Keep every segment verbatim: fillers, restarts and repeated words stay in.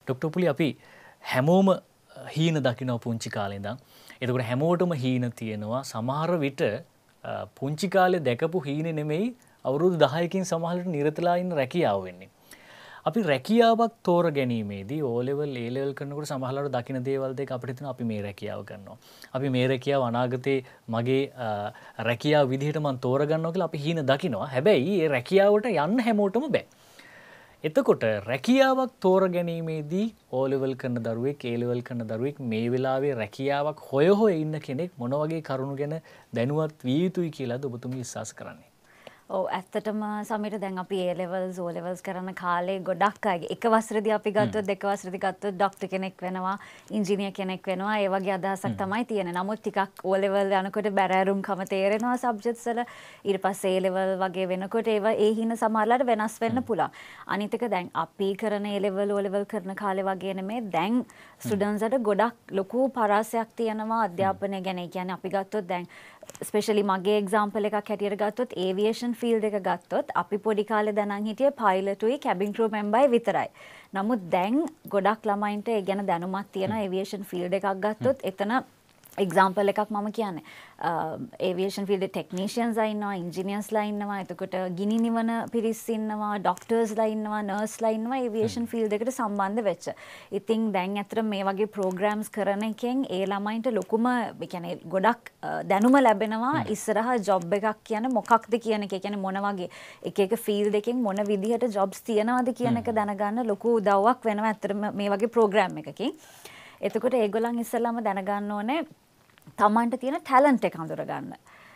Doctor පුලි අපි හැමෝම හීන දකින්න පුංචි කාලේ ඉඳන්. එතකොට හැමෝටම හීන තියෙනවා. සමහර විට පුංචි කාලේ දැකපු හීනේ නෙමෙයි අවුරුදු දහයකින් සමහරට නිරතලා ඉන්න රැකියාව වෙන්නේ. අපි රැකියාවක් තෝර ගැනීමේදී O level A level කරනකොට සමහරවල් දකින්න දේවල් දෙක අපිට හිතෙනවා අපි මේ රැකියාව කරනවා. අපි මේ රැකියාව අනාගතේ මගේ රැකියාව විදිහට මම තෝරගන්නවා කියලා අපි හීන දකිනවා. හැබැයි මේ රැකියාවට යන්න හැමෝටම බෑ. එතකොට රැකියාවක් තෝර ගැනීමේදී O level කරන දරුවෙක් A level කරන දරුවෙක් මේ වෙලාවේ රැකියාවක් හොය හොය ඉන්න කෙනෙක් මොන වගේ කරුණු ගැන දැනුවත් විය යුතුයි කියලාද ඔබතුමී විශ්වාස කරන්නේ? ඔව් ඇත්තටම සමීර දැන් අපි A levels O levels කරන කාලේ ගොඩක් අය එක වසරේදී අපි ගත්තොත් දෙක වසරේදී ගත්තොත් ડોක්ටර් කෙනෙක් වෙනවා ඉංජිනේර් කෙනෙක් වෙනවා ඒ වගේ අදහසක් තමයි තියෙන්නේ. නමුත් ටිකක් O level යනකොට බැරෑරුම්කම තේරෙනවා සබ්ජෙක්ට්ස් වල. ඊට පස්සේ A level වගේ වෙනකොට ඒවා ඒ හින සමහරලාට වෙනස් වෙන්න පුළුවන්. අනිත් එක දැන් අපි කරන A level O level කරන කාලේ වගේ නෙමෙයි දැන් ස්ටුඩන්ට්ස්ට ගොඩක් ලොකු පරාසයක් තියෙනවා අධ්‍යාපනය ගැන. ඒ කියන්නේ අපි ගත්තොත් දැන් ස්පෙෂලි මගේ එක්සැම්පල් එකක් හැටියට ගත්තොත් ඒවියේෂන් ෆීල්ඩ් එක ගත්තොත් අපි පොඩි කාලේ දැනන් හිටියේ පයිලට්ුයි කැබින් ක්‍රූ මෙම්බර්යි විතරයි. නමුත් දැන් ගොඩක් ළමයින්ට ඒ ගැන දැනුමක් තියෙනවා. ඒවියේෂන් ෆීල්ඩ් එකක් ගත්තොත් එතන එක්සැම්පල් එකක් මම කියන්නේ ඒවියේෂන් ෆීල්ඩ් ටෙක්නීෂියන්ස්ලා ඉන්නවා, ඉන්ජිනියර්ස්ලා ඉන්නවා, එතකොට ගිනි නිවන පිරිස් ඉන්නවා, ડોක්ටර්ස්ලා ඉන්නවා, නර්ස්ලා ඉන්නවා ඒවියේෂන් ෆීල්ඩ් එකට සම්බන්ධ වෙච්ච. ඉතින් දැන් අතර මේ වගේ ප්‍රෝග්‍රෑම්ස් කරන එකෙන් ඒ ළමයින්ට ලොකුම ඒ කියන්නේ ගොඩක් දැනුම ලැබෙනවා ඉස්සරහා ජොබ් එකක් කියන්නේ මොකක්ද කියන එක. ඒ කියන්නේ මොන වගේ එක එක ෆීල්ඩ් එකකින් මොන විදිහට ජොබ්ස් තියනවද කියන එක දැනගන්න ලොකු උදව්වක් වෙනවා අතරම මේ වගේ ප්‍රෝග්‍රෑම් එකකින්. එතකොට ඒගොල්ලන් ඉස්සෙල්ලාම දැනගන්න ඕනේ තමන්ට තියෙන ටැලන්ට් එක හඳුනගන්න.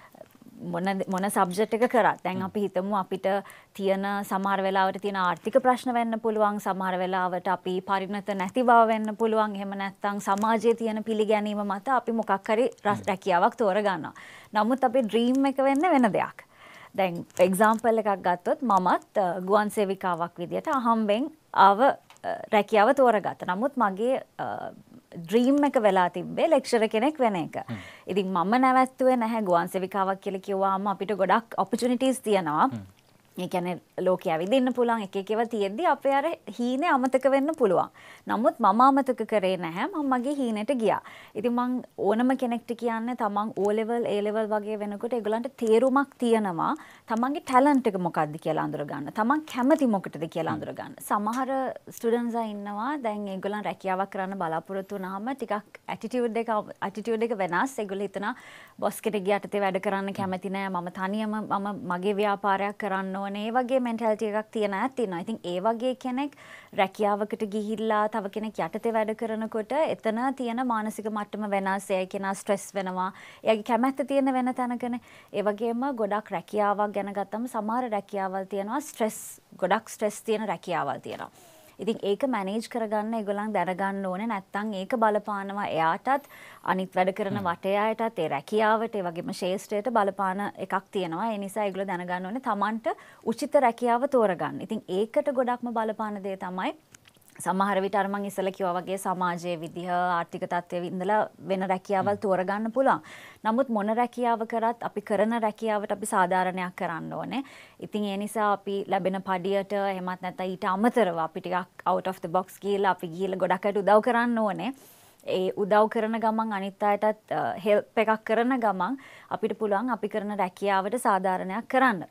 මොන මොන සබ්ජෙක්ට් එක කරත් දැන් අපි හිතමු අපිට තියෙන සමහර වෙලාවට තියෙන ආර්ථික ප්‍රශ්න වෙන්න පුළුවන්, සමහර වෙලාවට අපි පරිණත නැති බව වෙන්න පුළුවන්, එහෙම නැත්නම් සමාජයේ තියෙන පිළිගැනීම මත අපි මොකක් හරි රැකියාවක් තෝරගන්නවා. නමුත් අපේ ඩ්‍රීම් එක වෙන්නේ වෙන දෙයක්. දැන් එක්සැම්පල් එකක් ගත්තොත් මමත් ගුවන් සේවිකාවක් විදියට අහම්බෙන් ආව රැකියාව තෝරගත්තා. නමුත් මගේ ඩ්‍රීම් එක වෙලා තිබ්බේ ලෙක්චරර් කෙනෙක් වෙන එක. ඉතින් මම නැවැත්තුවේ නැහැ ගුවන් සේවිකාවක් කියලා කිව්වම අපිට ගොඩක් ඔපචුනිටිස් තියෙනවා. ඒ කියන්නේ ලෝකෙ ඇවිදින්න පුළුවන් එක එක ඒවා තියෙද්දි අපේ අර හීනේ අමතක වෙන්න පුළුවන්. නමුත් මම අමතක කරේ නැහැ. මම මගේ හීනෙට ගියා. ඉතින් මං ඕනම කෙනෙක්ට කියන්නේ තමන් O level A level වගේ වෙනකොට ඒගොල්ලන්ට තේරුමක් තියෙනවා තමන්ගේ ටැලන්ට් එක මොකක්ද කියලා අඳුර ගන්න. තමන් කැමති මොකටද කියලා අඳුර ගන්න. සමහර ස්ටුඩන්ට්ස්ලා ඉන්නවා දැන් ඒගොල්ලන් රැකියාවක් කරන්න බලාපොරොත්තු වුණාම ටිකක් ඇටිටියුඩ් එක ඇටිටියුඩ් එක වෙනස්. ඒගොල්ලෝ හිතනවා බොස් කෙනෙක් යටතේ වැඩ කරන්න කැමති නෑ. මම තනියම මම මගේ ව්‍යාපාරයක් කරන්න ඕනේ. ඒ වගේ මෙන්ටැලිටි එකක් තියන අය තියෙනවා. ඉතින් ඒ වගේ කෙනෙක් රැකියාවකට ගිහිල්ලා තව කෙනෙක් යටතේ වැඩ කරනකොට එතන තියෙන මානසික මට්ටම වෙනස්. ඒ කෙනා ස්ට්‍රෙස් වෙනවා. එයාගේ කැමැත්ත තියෙන වෙන තැනකනේ. ඒ වගේම ගොඩක් රැකියාවක් ගැන ගත්තම සමහර රැකියාවල් තියෙනවා ස්ට්‍රෙස් ගොඩක් ස්ට්‍රෙස් තියෙන රැකියාවල් තියෙනවා. ඉතින් ඒක මැනේජ් කරගන්න ඒගොල්ලන් දැනගන්න ඕනේ. නැත්තම් ඒක බලපානවා එයාටත් අනිත් වැඩ කරන වටේ අයටත් ඒ රැකියාවට ඒ වගේම ශේෂ්ත්‍රයට බලපාන එකක් තියෙනවා. ඒ නිසා ඒගොල්ලෝ දැනගන්න ඕනේ Tamanට උචිත රැකියාව තෝරගන්න. ඉතින් ඒකට ගොඩක්ම බලපාන දේ තමයි සමහර විට අර මං ඉස්සෙල්ලා කිව්වා වගේ සමාජයේ විදිහ ආර්ථික තත්ත්වයේ ඉඳලා වෙන රැකියාවල් තෝරගන්න පුළුවන්. නමුත් මොන රැකියාව කරත් අපි කරන රැකියාවට අපි සාධාරණයක් කරන්න ඕනේ. ඉතින් ඒ නිසා අපි ලැබෙන පඩියට එහෙමත් නැත්නම් ඊට අමතරව අපි ටිකක් out of the box ගිහලා අපි ගිහලා ගොඩක් අයට උදව් කරන්න ඕනේ. ඒ උදව් කරන ගමන් අනිත් අයටත් හෙල්ප් එකක් කරන ගමන් අපිට පුළුවන් අපි කරන රැකියාවට සාධාරණයක් කරන්න.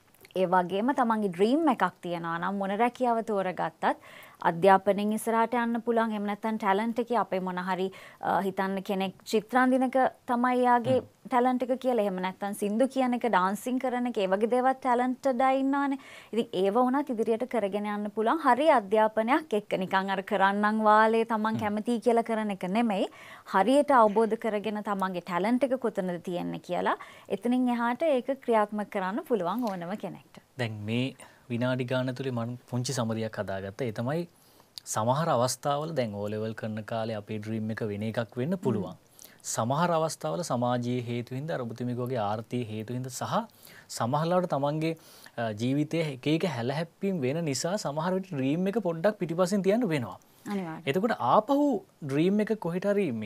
ඒ වගේම තමන්ගේ ඩ්‍රීම් එකක් තියනවා නම් මොන රැකියාව තෝරගත්තත් අධ්‍යාපනයෙන් ඉස්සරහට යන්න පුළුවන්. එහෙම නැත්නම් ටැලන්ට් එකේ අපේ මොන හරි හිතන්න කෙනෙක් චිත්‍රාන්දිනක තමයි යාගේ ටැලන්ට් එක කියලා. එහෙම නැත්නම් සින්දු කියන එක, ඩාන්සින් කරන එක, ඒ වගේ දේවල් ටැලන්ටඩ් අය ඉන්නවනේ. ඉතින් ඒව වුණත් ඉදිරියට කරගෙන යන්න පුළුවන්. හරි අධ්‍යාපනයක් එක්ක නිකන් අර කරන්නම් වාලේ තමන් කැමතියි කියලා කරන එක නෙමෙයි. හරියට අවබෝධ කරගෙන තමන්ගේ ටැලන්ට් එක කොතනද තියෙන්නේ කියලා එතනින් එහාට ඒක ක්‍රියාත්මක කරන්න පුළුවන් ඕනම කෙනෙක්ට. දැන් මේ විනාඩි ගාන තුලේ මම පුංචි සමරියක් හදාගත්තා. ඒ තමයි සමහර අවස්ථාවල දැන් O level කරන කාලේ අපේ ඩ්‍රීම් එක වෙන එකක් වෙන්න පුළුවන්. සමහර අවස්ථාවල සමාජීය හේතු හින්දා අරුබුතිමිකෝගේ ආර්ථික හේතු හින්දා සහ සමහරවිට තමන්ගේ ජීවිතයේ එක එක හැලහැප්පීම් වෙන නිසා සමහර විට ඩ්‍රීම් එක පොඩ්ඩක් පිටිපස්සෙන් තියන්න වෙනවා. අනිවාර්යයෙන්. එතකොට ආපහු ඩ්‍රීම් එක කොහෙට හරි මේ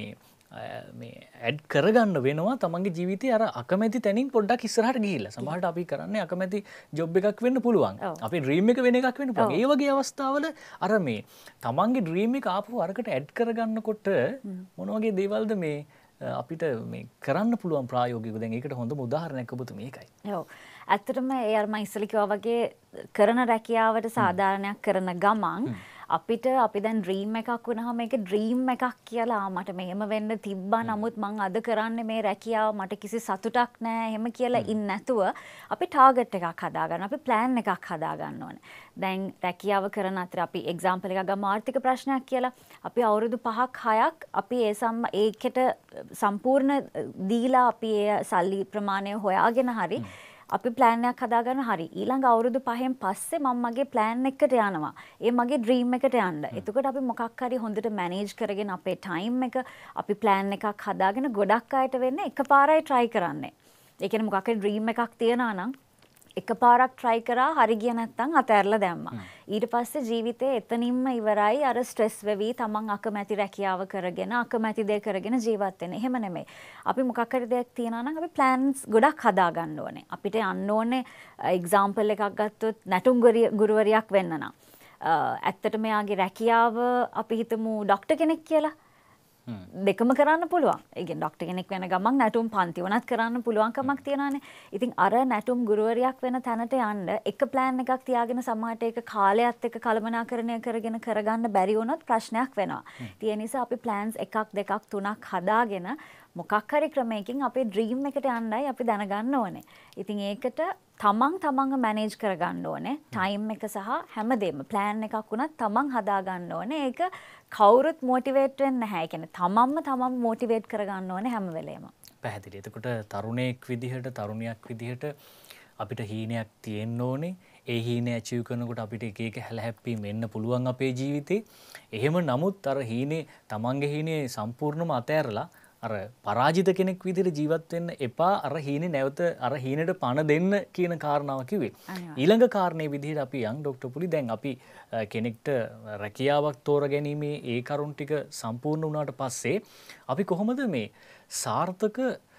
මේ ඇඩ් කරගන්න වෙනවා තමන්ගේ ජීවිතේ අර අකමැති තැනින් පොඩ්ඩක් ඉස්සරහට ගිහිල්ලා. සමහරට අපි කරන්නේ අකමැති ජොබ් එකක් වෙන්න පුළුවන්. අපේ ඩ්‍රීම් එක වෙන එකක් වෙන්න පුළුවන්. ඒ වගේ අවස්ථාවල අර මේ තමන්ගේ ඩ්‍රීම් එක ආපහු අරකට ඇඩ් කරගන්නකොට මොන වගේ දේවල්ද මේ අපිට මේ කරන්න පුළුවන් ප්‍රායෝගිකව? දැන් ඒකට හොඳම උදාහරණයක් ඔබතුම මේකයි. ඔව්. ඇත්තටම ඒ අර මම ඉස්සෙල්ලා කිව්වා වගේ කරන රැකියාවට සාධාරණයක් කරන ගමන් අපිට අපි දැන් ඩ්‍රීම් එකක් වුණාම මේක ඩ්‍රීම් එකක් කියලා මට මෙහෙම වෙන්න තිබ්බා නමුත් මං අද කරන්නේ මේ රැකියාව මට කිසි සතුටක් නැහැ එහෙම කියලා ඉන්නේ නැතුව අපි ටාගට් එකක් හදාගන්න අපි ප්ලෑන් එකක් හදාගන්න ඕනේ. දැන් රැකියාව කරන අතර අපි එක්සැම්පල් එකක් ගමු ආර්ථික ප්‍රශ්නයක් කියලා. අපි අවුරුදු පහක් හයක් අපි ඒ සම් ඒකට සම්පූර්ණ දීලා අපි ඒ සල්ලි ප්‍රමාණය හොයාගෙන හරි අපි ප්ලෑන් එකක් හදාගන්න හරි ඊළඟ අවුරුදු පහෙන් පස්සේ මම මගේ ප්ලෑන් එකට යනවා. ඒ මගේ ඩ්‍රීම් එකට යන්න. එතකොට අපි මොකක් හරි හොඳට මැනේජ් කරගෙන අපේ ටයිම් එක අපි ප්ලෑන් එකක් හදාගෙන ගොඩක් අයට වෙන්නේ එකපාරයි try කරන්නේ. ඒ කියන්නේ මොකක් හරි ඩ්‍රීම් එකක් තියනවා නම් එකපාරක් try කරා හරි ගිය නැත්නම් අතහැරලා දැම්මා. ඊට පස්සේ ජීවිතේ එතනින්ම ඉවරයි අර ස්ට්‍රෙස් වෙවි තමන් අකමැති රැකියාව කරගෙන අකමැති දේ කරගෙන ජීවත් වෙන. එහෙම නෙමෙයි. අපි මොකක් හරි දෙයක් තියනවා නම් අපි ප්ලෑන්ස් ගොඩක් හදා ගන්න ඕනේ. අපිට යන්න ඕනේ එක්සැම්පල් එකක් ගත්තොත් නැටුම් ගුරුවරියක් වෙන්න නම්. ඇත්තටම එයාගේ රැකියාව අපි හිතමු ડોක්ටර් කෙනෙක් කියලා. දෙකම කරන්න පුළුවන්. ඒ කියන්නේ ડોක්ටර් කෙනෙක් වෙන ගමන් නැටුම් පන්ති වුණත් කරන්න පුළුවන් කමක් තියනවානේ. ඉතින් අර නැටුම් ගුරුවරියක් වෙන තැනට යන්න එක ප්ලෑන් එකක් තියාගෙන සමහරට ඒක කාලයත් එක්ක කළමනාකරණය කරගෙන කරගන්න බැරි වුණොත් ප්‍රශ්නයක් වෙනවා. ඒ නිසා අපි ප්ලෑන්ස් එකක් දෙකක් තුනක් හදාගෙන මොකක් හරි ක්‍රමයකින් අපේ ඩ්‍රීම් එකට යන්නයි අපි දැනගන්න ඕනේ. ඉතින් ඒකට තමන් තමන්ව මැනේජ් කරගන්න ඕනේ. ටයිම් එක සහ හැමදේම ප්ලෑන් එකක් වුණත් තමන් හදාගන්න ඕනේ. ඒක කවුරුත් මොටිවේට් වෙන්නේ නැහැ. ඒ කියන්නේ තමන්ම තමන් මොටිවේට් කරගන්න ඕනේ හැම වෙලේම. පැහැදිලි. එතකොට තරුණයෙක් විදිහට තරුණියක් විදිහට අපිට හීනයක් තියෙන්න ඕනේ. ඒ හීනේ ඇචීව් කරනකොට අපිට එක එක හැලහැප්පීම් එන්න පුළුවන් අපේ ජීවිතේ. එහෙම නමුත් අර හීනේ තමන්ගේ හීනේ සම්පූර්ණයෙන්ම අතෑරලා අර පරාජිත කෙනෙක් විදිහට ජීවත් වෙන්න එපා. අර හීනේ නැවත අර හීනෙට පණ දෙන්න කියන කාරණාව කිව්වේ. ඊළඟ කාරණේ විදිහට අපි යන් ડોක්ටර් පුලි දැන් අපි කෙනෙක්ට රැකියාවක් තෝරගැනීමේ ඒ කරුණ ටික සම්පූර්ණ වුණාට පස්සේ අපි කොහොමද මේ සාර්ථක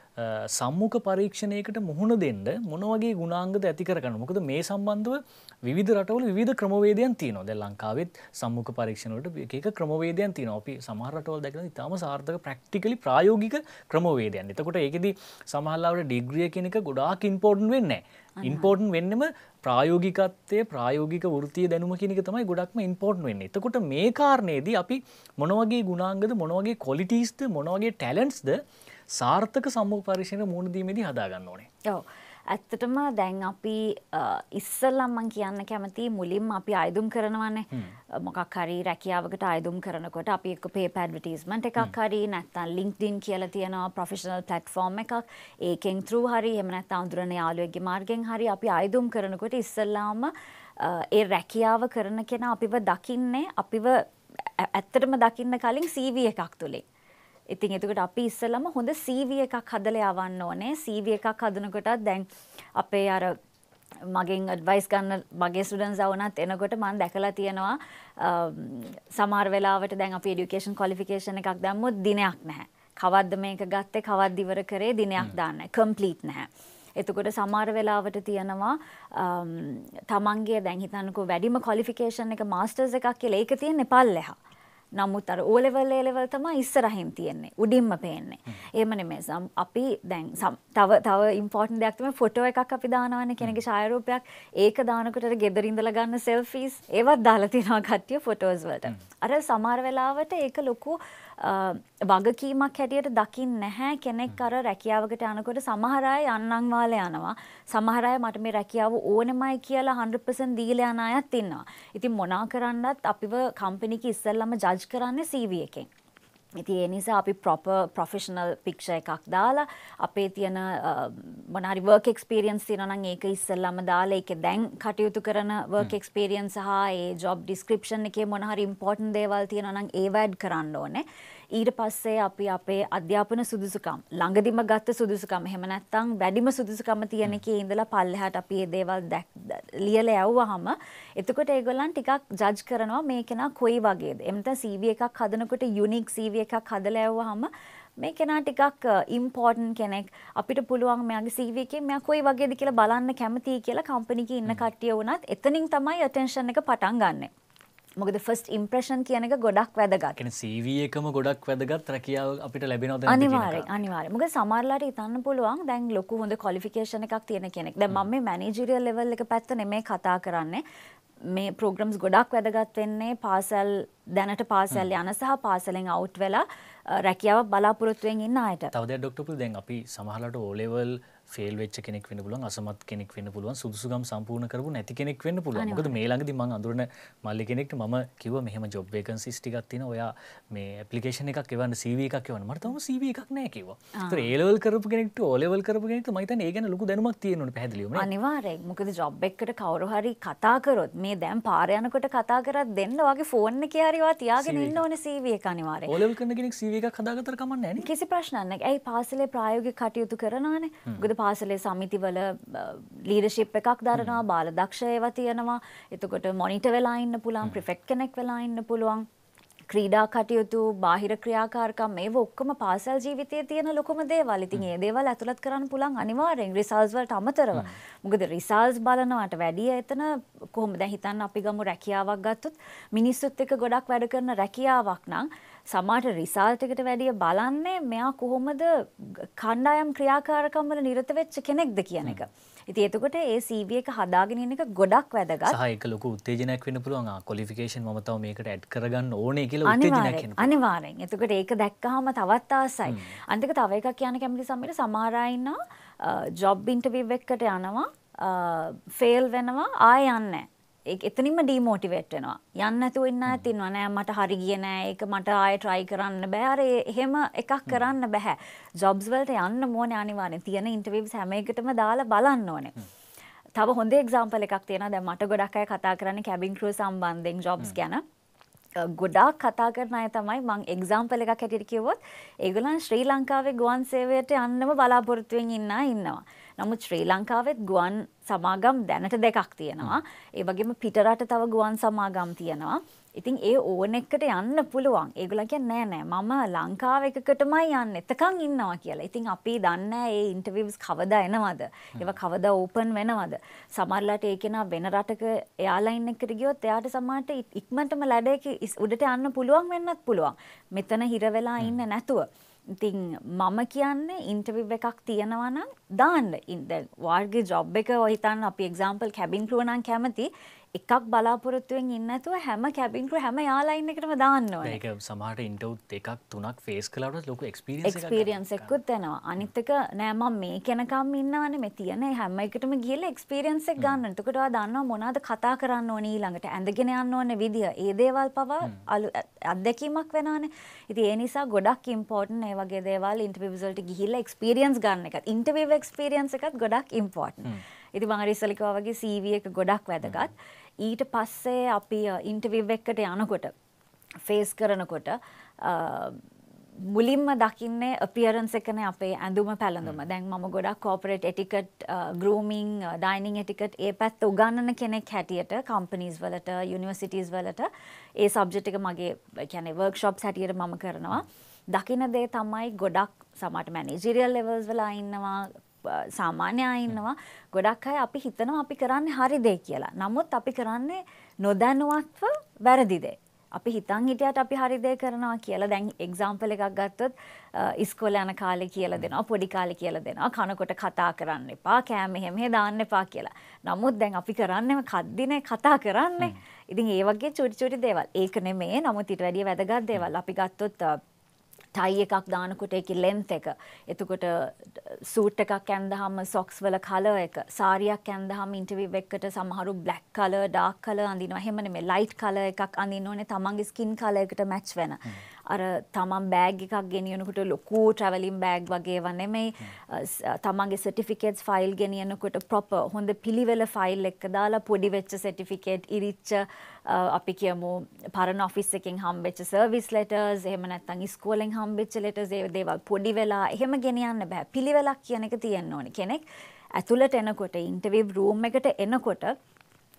සම්මුඛ පරීක්ෂණයකට මුහුණ දෙන්න මොන වගේ ගුණාංගද ඇති කරගන්න? මොකද මේ සම්බන්ධව විවිධ රටවල විවිධ ක්‍රමවේදයන් තියෙනවා. දැන් ලංකාවෙත් සම්මුඛ පරීක්ෂණ වලට එක එක ක්‍රමවේදයන් තියෙනවා. අපි සමහර රටවල් දැකලා ඉතාලම සාර්ථක ප්‍රැක්ටිකලි ප්‍රායෝගික ක්‍රමවේදයන්. එතකොට ඒකෙදි සමහරවිට ඩිග්‍රී කියන එක ගොඩාක් ඉම්පෝටන්ට් වෙන්නේ නැහැ. ඉම්පෝටන්ට් වෙන්නෙම ප්‍රායෝගිකත්වයේ ප්‍රායෝගික වෘත්තීය දැනුම කියන එක තමයි ගොඩක්ම ඉම්පෝටන්ට් වෙන්නේ. එතකොට මේ කාරණේදී අපි මොන වගේ ගුණාංගද මොන වගේ ක්වොලිටිස්ද මොන වගේ ටැලන්ට්ස්ද සාර්ථක සම්මුඛ පරීක්ෂණ මුහුණ දීමේදී හදා ගන්න ඕනේ. ඔව්. ඇත්තටම දැන් අපි ඉස්සෙල්ලම මම කියන්න කැමති මුලින්ම අපි අයදුම් කරනවානේ. මොකක් හරි රැකියාවකට අයදුම් කරනකොට අපි එක්ක පේපර් ඇඩ්වර්ටයිස්මන්ට් එකක් හරි නැත්නම් LinkedIn කියලා තියෙනවා ප්‍රොෆෙෂනල් ප්ලැට්ෆෝම් එකක්. ඒකෙන් through හරි එහෙම නැත්නම් අඳුරන යාළුවෙක්ගේ මාර්ගෙන් හරි අපි අයදුම් කරනකොට ඉස්සෙල්ලාම ඒ රැකියාව කරන කෙනා අපිව දකින්නේ අපිව ඇත්තටම දකින්න කලින් C V එකක් තුලින්. ඉතින් එතකොට අපි ඉස්සෙල්ලම හොඳ C V එකක් හදලා යවන්න ඕනේ. C V එකක් හදනකොටත් දැන් අපේ අර මගෙන් ඇඩ්වයිස් ගන්න මගේ ස්ටුඩන්ට්ස් ආවනත් එනකොට මම දැකලා තියෙනවා සමහර වෙලාවට දැන් අපි এডুকেෂන් ක්වොලිෆිකේෂන් එකක් දැම්මොත් දිනයක් නැහැ. කවද්ද මේක ගත්තේ කවද්ද ඉවර කරේ දිනයක් දාන්නේ. කම්ප්ලීට් නැහැ. එතකොට සමහර වෙලාවට තියෙනවා තමන්ගේ දැන් හිතන්නකෝ වැඩිම ක්වොලිෆිකේෂන් එක මාස්ටර්ස් එකක් කියලා ඒක තියෙන්නේ පල්ලෙහා. නමුත් අර O level A level තමයි ඉස්සරහින් තියෙන්නේ. උඩින්ම පේන්නේ. එහෙම නෙමෙයි. අපි දැන් තව තව ඉම්පෝටන්ට් දෙයක් තමයි ෆොටෝ එකක් අපි දානවානේ කෙනෙක්ගේ ඡායාරූපයක්. ඒක දානකොට අර ගෙදර ඉඳලා ගන්න සෙල්ෆීස් ඒවත් දාලා තියෙනවා කට්ටිය ෆොටෝස් වලට. අර සමහර වෙලාවට ඒක ලොකු වගකීමක් හැටියට දකින්න නැහැ කෙනෙක් අර රැකියාවකට යනකොට සමහර අය යන්නම් වාලේ යනවා. සමහර අය මට මේ රැකියාව ඕනෙමයි කියලා hundred percent දීලා යන අයත් ඉන්නවා. ඉතින් මොනා කරන්නත් අපිව කම්පැනි එක ඉස්සෙල්ලාම ජජ් කරන්නේ C V එකෙන්. ඉතින් ඒ නිසා අපි proper professional picture එකක් දාලා අපේ තියෙන මොන හරි work experience තියෙනවා නම් ඒක ඉස්සෙල්ලාම දාලා ඒකේ දැන් කටයුතු කරන work experience සහ ඒ job description එකේ මොන හරි important දේවල් තියෙනවා නම් ඒව add කරන්න ඕනේ. ඊට පස්සේ අපි අපේ අධ්‍යාපන සුදුසුකම් ළඟදිම ගත්ත සුදුසුකම් එහෙම නැත්නම් වැඩිම සුදුසුකම තියෙන එකේ ඉඳලා පල්ලෙහාට අපි මේ දේවල් ලියලා යවුවාම එතකොට ඒගොල්ලන් ටිකක් ජජ් කරනවා මේ කෙනා කොයි වගේද. එහෙම නැත්නම් C V එකක් හදනකොට යුනික් C V එකක් හදලා යවුවාම මේ කෙනා ටිකක් ඉම්පෝටන්ට් කෙනෙක්. අපිට පුළුවන් මෙයාගේ C V එකේ මෙයා කොයි වගේද කියලා බලන්න කැමතියි කියලා කම්පැනි එකේ ඉන්න කට්ටිය වුණත් එතනින් තමයි attention එක පටන් ගන්නෙ. මොකද ෆස්ට් ඉම්ප්‍රෙෂන් කියන එක ගොඩක් වැදගත්. කියන්නේ C V එකම ගොඩක් වැදගත් රැකියාව අපිට ලැබෙනවද නැද්ද කියන එක. අනිවාර්යෙන් අනිවාර්යෙන්. මොකද සමහරලාට හිතන්න පුළුවන් දැන් ලොකු හොඳ ක්වොලිෆිකේෂන් එකක් තියෙන කෙනෙක්. දැන් මම මේ මැනේජරියල් ලෙවල් එක පැත්ත නෙමෙයි කතා කරන්නේ. මේ ප්‍රෝග්‍රම්ස් ගොඩක් වැදගත් වෙන්නේ පාසල් දැනට පාසල් යන සහ පාසලෙන් අවුට් වෙලා රැකියාව බලාපොරොත්තුෙන් ඉන්න අයට. තව දෙයක් ડોක්ටර් පුල් දැන් අපි සමහරලාට O level ෆේල් වෙච්ච කෙනෙක් වෙන්න පුළුවන්, අසමත් කෙනෙක් වෙන්න පුළුවන්, සුදුසුකම් සම්පූර්ණ කරපු නැති කෙනෙක් වෙන්න පුළුවන්. මොකද මේ ළඟදී මම අඳුරන මල්ලි කෙනෙක්ට මම කිව්වා මෙහෙම ජොබ් වේකන්සිස් ටිකක් තියෙනවා. ඔයා මේ ඇප්ලිකේෂන් එකක් එවන්න C V එකක් එවන්න. මට තාම C V එකක් නැහැ කිව්වා. ඒතර A level කරපු කෙනෙක්ට O level කරපු කෙනෙක්ට මම හිතන්නේ ඒ ගැන ලොකු දැනුමක් තියෙන්න ඕනේ පැහැදිලිවම නේ. අනිවාර්යයෙන්. මොකද ජොබ් එකකට කවුරු හරි කතා කරොත් මේ දැන් පාර යනකොට කතා කරත් දෙන්න වගේ ෆෝන් එකේ හරි වා තියාගෙන ඉන්න ඕනේ C V එක අනිවාර්යයෙන්. O level කරන කෙනෙක් C V එකක් හදාගත්තට කමක් නැහැ නේ. කිසි ප්‍රශ්නයක් නැහැ. ඇයි පාසලේ ප්‍රායෝගික කටයුතු කරනවානේ. මොකද පාසලේ සමිති වල ලීඩර්ෂිප් එකක් දරනවා, බාල දක්ෂ ඒවා තියෙනවා. එතකොට මොනිටර් වෙලා ඉන්න පුළුවන්, ප්‍රිෆෙක්ට් කෙනෙක් වෙලා ඉන්න පුළුවන්. ක්‍රීඩා කටයුතු, බාහිර ක්‍රියාකාරකම් මේව ඔක්කොම පාසල් ජීවිතයේ තියෙන ලොකුම දේවල්. ඉතින් ඒ දේවල් ඇතුළත් කරන්න පුළුවන් අනිවාර්යෙන් රිසල්ට්ස් වලට අමතරව. මොකද රිසල්ට්ස් බලනවට වැඩිය එතන කොහොමද දැන් හිතන්න අපි ගමු රැකියාවක් ගත්තොත් මිනිස්සුත් එක්ක ගොඩක් වැඩ කරන රැකියාවක් නම් සමහරට රිසල්ට් එකට වැඩිය බලන්නේ මෙයා කොහොමද කණ්ඩායම් ක්‍රියාකාරකම් වල නිරත වෙච්ච කෙනෙක්ද කියන එක. ඉතින් එතකොට ඒ C V එක හදාගෙන ඉන්න එක ගොඩක් වැදගත්. සහ ඒක ලොකු උත්තේජනයක් වෙන්න පුළුවන්. ආ ක්වොලිෆිකේෂන් මම තව මේකට ඇඩ් කරගන්න ඕනේ කියලා උත්තේජනයක් එන්න. අනිවාර්යෙන්. එතකොට ඒක දැක්කහම තවත් ආසයි. අන්තික තව එකක් කියන්න කැමති සමහර සමහර අය ඉන්නවා ජොබ් ඉන්ටර්විව් එකකට යනවා ෆේල් වෙනවා ආය යන්නේ. ඒක එතනින්ම ඩිමෝටිවේට් වෙනවා. යන්න නැතුව ඉන්න අයත් ඉන්නවා. නෑ මට හරි ගියේ නෑ. ඒක මට ආයෙ try කරන්න බෑ. අර එහෙම එකක් කරන්න බෑ. ජොබ්ස් වලට යන්න ඕනේ අනිවාර්යෙන්. තියෙන ඉන්ටර්විව්ස් හැම එකටම දාලා බලන්න ඕනේ. තව හොඳ එක්සැම්පල් එකක් තියෙනවා. දැන් මට ගොඩක් අය කතා කරන්නේ කැබින් ක්‍රූ සම්බන්ධයෙන් ජොබ්ස් ගැන. ගොඩාක් කතා කරන අය තමයි මම එක්සැම්පල් එකක් හැටියට කිව්වොත් ඒගොල්ලන් ශ්‍රී ලංකාවේ ගුවන් සේවයට යන්නම බලාපොරොත්තු වෙමින් ඉන්න අය ඉන්නවා. නමුත් ශ්‍රී ලංකාවෙත් ගුවන් සමාගම් දැනට දෙකක් තියෙනවා. ඒ වගේම පිටරට තව ගුවන් සමාගම් තියෙනවා. ඉතින් ඒ ඕන එකට යන්න පුළුවන්. ඒගොල්ලන් කියන්නේ නෑ නෑ මම ලංකාව එකකටමයි යන්නේ. එතකන් ඉන්නවා කියලා. ඉතින් අපි දන්නේ ඒ ඉන්ටර්විව්ස් කවදා එනවද? ඒවා කවදා ඕපන් වෙනවද? සමහරලාට ඒ කෙනා වෙන රටක එයාලයින් එකකට ගියොත් එයාට සමහරට ඉක්මනටම ලැඩේක උඩට යන්න පුළුවන් වෙන්නත් පුළුවන්. මෙතන හිර වෙලා ඉන්නේ නැතුව. ඉතින් මම කියන්නේ ඉන්ටර්විව් එකක් තියෙනවා නම් දාන්න. දැන් වාර්ගේ ජොබ් එක ඔය හිතන්න අපි එක්සැම්පල් කැබින් ක්‍රූ නම් කැමති එකක් බලාපොරොත්තුෙන් ඉන්නේ නැතුව හැම කැබින් ක්‍රූ හැම යාලයින් එකටම දාන්න ඕනේ. ඒක සමහරට ඉන්ටර්විව් එකක් තුනක් ෆේස් කළාට ලොකු එක්ස්පීරියන්ස් එකක් එක්ස්පීරියන්ස් එකකුත් එනවා. අනිත් එක නෑ මම මේ කෙනකම් ඉන්නවනේ මේ තියෙන හැම එකටම ගිහලා එක්ස්පීරියන්ස් එක ගන්න. එතකොට ඔයා දන්නවා මොනවද කතා කරන්න ඕනේ ඊළඟට ඇඳගෙන යන්න ඕනේ විදිය. ඒ දේවල් පවා අත්දැකීමක් වෙනවානේ. ඉතින් ඒ නිසා ගොඩක් ඉම්පෝටන්ට් ඒ වගේ දේවල් ඉන්ටර්විව්ස් වලට ගිහිල්ලා එක්ස්පීරියන්ස් ගන්න එකත්. ඉන්ටර්විව් එක්ස්පීරියන්ස් එකත් ගොඩක් ඉම්පෝටන්ට්. ඉතින් මම ඉස්සෙල්ලා කිව්වා වගේ C V එක ගොඩක් වැදගත්. ඊට පස්සේ අපි ඉන්ටර්විව් එකකට යනකොට ෆේස් කරනකොට මුලින්ම දකින්නේ අපියරන්ස් එකනේ අපේ ඇඳුම පැළඳුම. දැන් මම ගොඩක් corporate etiquette, grooming, dining etiquette ඒ පැත්ත උගන්වන කෙනෙක් හැටියට කම්පනීස් වලට, යුනිවර්සිටීස් වලට ඒ සබ්ජෙක්ට් එක මගේ කියන්නේ වර්ක්ෂොප්ස් හැටියට මම කරනවා. දකින්න දේ තමයි ගොඩක් සමහරට මැනේජරියල් ලෙවල්ස් වල ඉන්නවා, සාමාන්‍ය අය ඉන්නවා. ගොඩක් අය අපි හිතනවා අපි කරන්නේ හරි දේ කියලා. නමුත් අපි කරන්නේ නොදැනුවත්ව වැරදි දේ. අපි හිතන් හිටියට අපි හරි දේ කරනවා කියලා. දැන් එක්සැම්පල් එකක් ගත්තොත් ඉස්කෝලේ යන කාලේ කියලා දෙනවා, පොඩි කාලේ කියලා දෙනවා. කනකොට කතා කරන්න එපා, කෑම එහෙම දාන්න එපා කියලා. නමුත් දැන් අපි කරන්නේම කද්දිනේ කතා කරන්නේ. ඉතින් ඒ වගේ චුටි චුටි දේවල්. ඒක නෙමෙයි. නමුත් ඊට වැඩිය වැදගත් දේවල්. අපි ගත්තොත් ටයි එකක් දානකොට ඒකේ ලෙන්ත් එක. එතකොට සූට් එකක් ඇඳහම සොක්ස් වල කලර් එක. සාරියක් ඇඳහම ඉන්ටර්විව් එකකට සමහරු බ්ලැක් කලර්, ඩාර්ක් කලර් අඳිනවා. එහෙම නෙමෙයි ලයිට් කලර් එකක් අඳින්න ඕනේ තමන්ගේ ස්කින් කලර් එකට මැච් වෙන. අර තමන් බෑග් එකක් ගෙනියනකොට ලොකු ට්‍රැවලින් බෑග් වගේ ඒවා නෙමෙයි. තමන්ගේ සර්ටිෆිකේට්ස් ෆයිල් ගෙනියනකොට ප්‍රොපර් හොඳ පිළිවෙල ෆයිල් එක දාලා පොඩි වෙච්ච සර්ටිෆිකේට් ඉරිච්ච අපි කියමු පරණ ඔෆිස් එකෙන් හම්බෙච්ච සර්විස් ලෙටර්ස් එහෙම නැත්නම් ඉස්කෝලෙන් හම්බෙච්ච ලෙටර්ස් ඒ දේවල් පොඩි වෙලා එහෙම ගෙනියන්න බෑ. පිළිවෙලක් කියන එක තියෙන්න ඕනේ. කෙනෙක් ඇතුළට එනකොට ඉන්ටර්විව් රූම් එකට එනකොට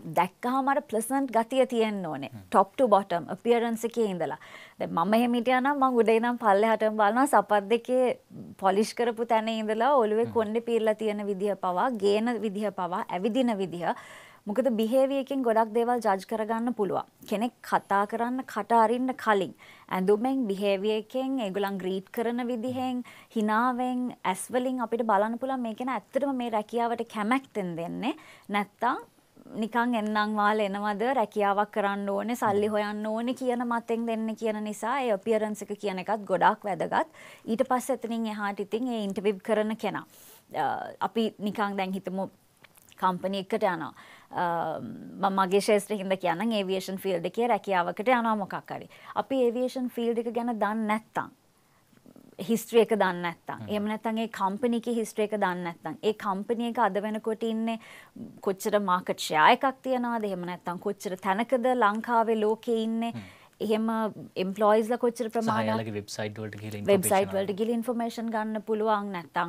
දැක්කහම අර ප්ලසන්ට් ගතිය තියෙන්න ඕනේ. top to bottom appearance එකේ ඉඳලා. දැන් මම එහෙම හිටියා නම් මම උඩේ ඉඳන් පල්ලෙහාටම බලනවා සපත් දෙකේ polish කරපු තැන ඉඳලා ඔළුවේ කොණ්ඩේ පීරලා තියෙන විදිහ පවා, ගේන විදිහ පවා, ඇවිදින විදිහ. මොකද behavior එකෙන් ගොඩක් දේවල් judge කරගන්න පුළුවන්. කෙනෙක් කතා කරන්න කට අරින්න කලින් ඇඳුමෙන් behavior එකෙන් ඒගොල්ලන් greet කරන විදිහෙන් හිනාවෙන් ඇස් වලින් අපිට බලන්න පුළුවන් මේක න ඇත්තටම මේ රැකියාවට කැමැක්ටෙන් දෙන්නේ නැත්තම් නිකන් එන්නම් වාල එනවද රැකියාවක් කරන්න ඕනේ සල්ලි හොයන්න ඕනේ කියන මතෙන් දෙන්නේ කියන නිසා ඒ appearance එක කියන එකත් ගොඩාක් වැදගත්. ඊට පස්සේ එතනින් එහාට ඉතින් ඒ ඉන්ටර්විව් කරන කෙනා අපි නිකන් දැන් හිතමු කම්පැනි එකකට යනවා. මම මගේ ශාස්ත්‍රය හින්දා කියනනම් ඒවියේෂන් ෆීල්ඩ් එකේ රැකියාවකට යනවා මොකක් හරි. අපි ඒවියේෂන් ෆීල්ඩ් එක ගැන දන්නේ නැත්තම් හිස්ටරි එක දන්නේ නැත්තම් එහෙම නැත්නම් ඒ කම්පැනි එකේ හිස්ටරි එක දන්නේ නැත්තම් ඒ කම්පැනි එක අද වෙනකොට ඉන්නේ කොච්චර මාකට් ෂෙයා එකක් තියනවද එහෙම නැත්නම් කොච්චර තැනකද ලංකාවේ ලෝකේ ඉන්නේ එහෙම එම්ප්ලොයිස්ලා කොච්චර ප්‍රමාණයක් සහයාලගේ වෙබ්සයිට් වලට ගිහලා වෙබ්සයිට් වලට ගිහලා ඉන්ෆර්මේෂන් ගන්න පුළුවන් නැත්නම්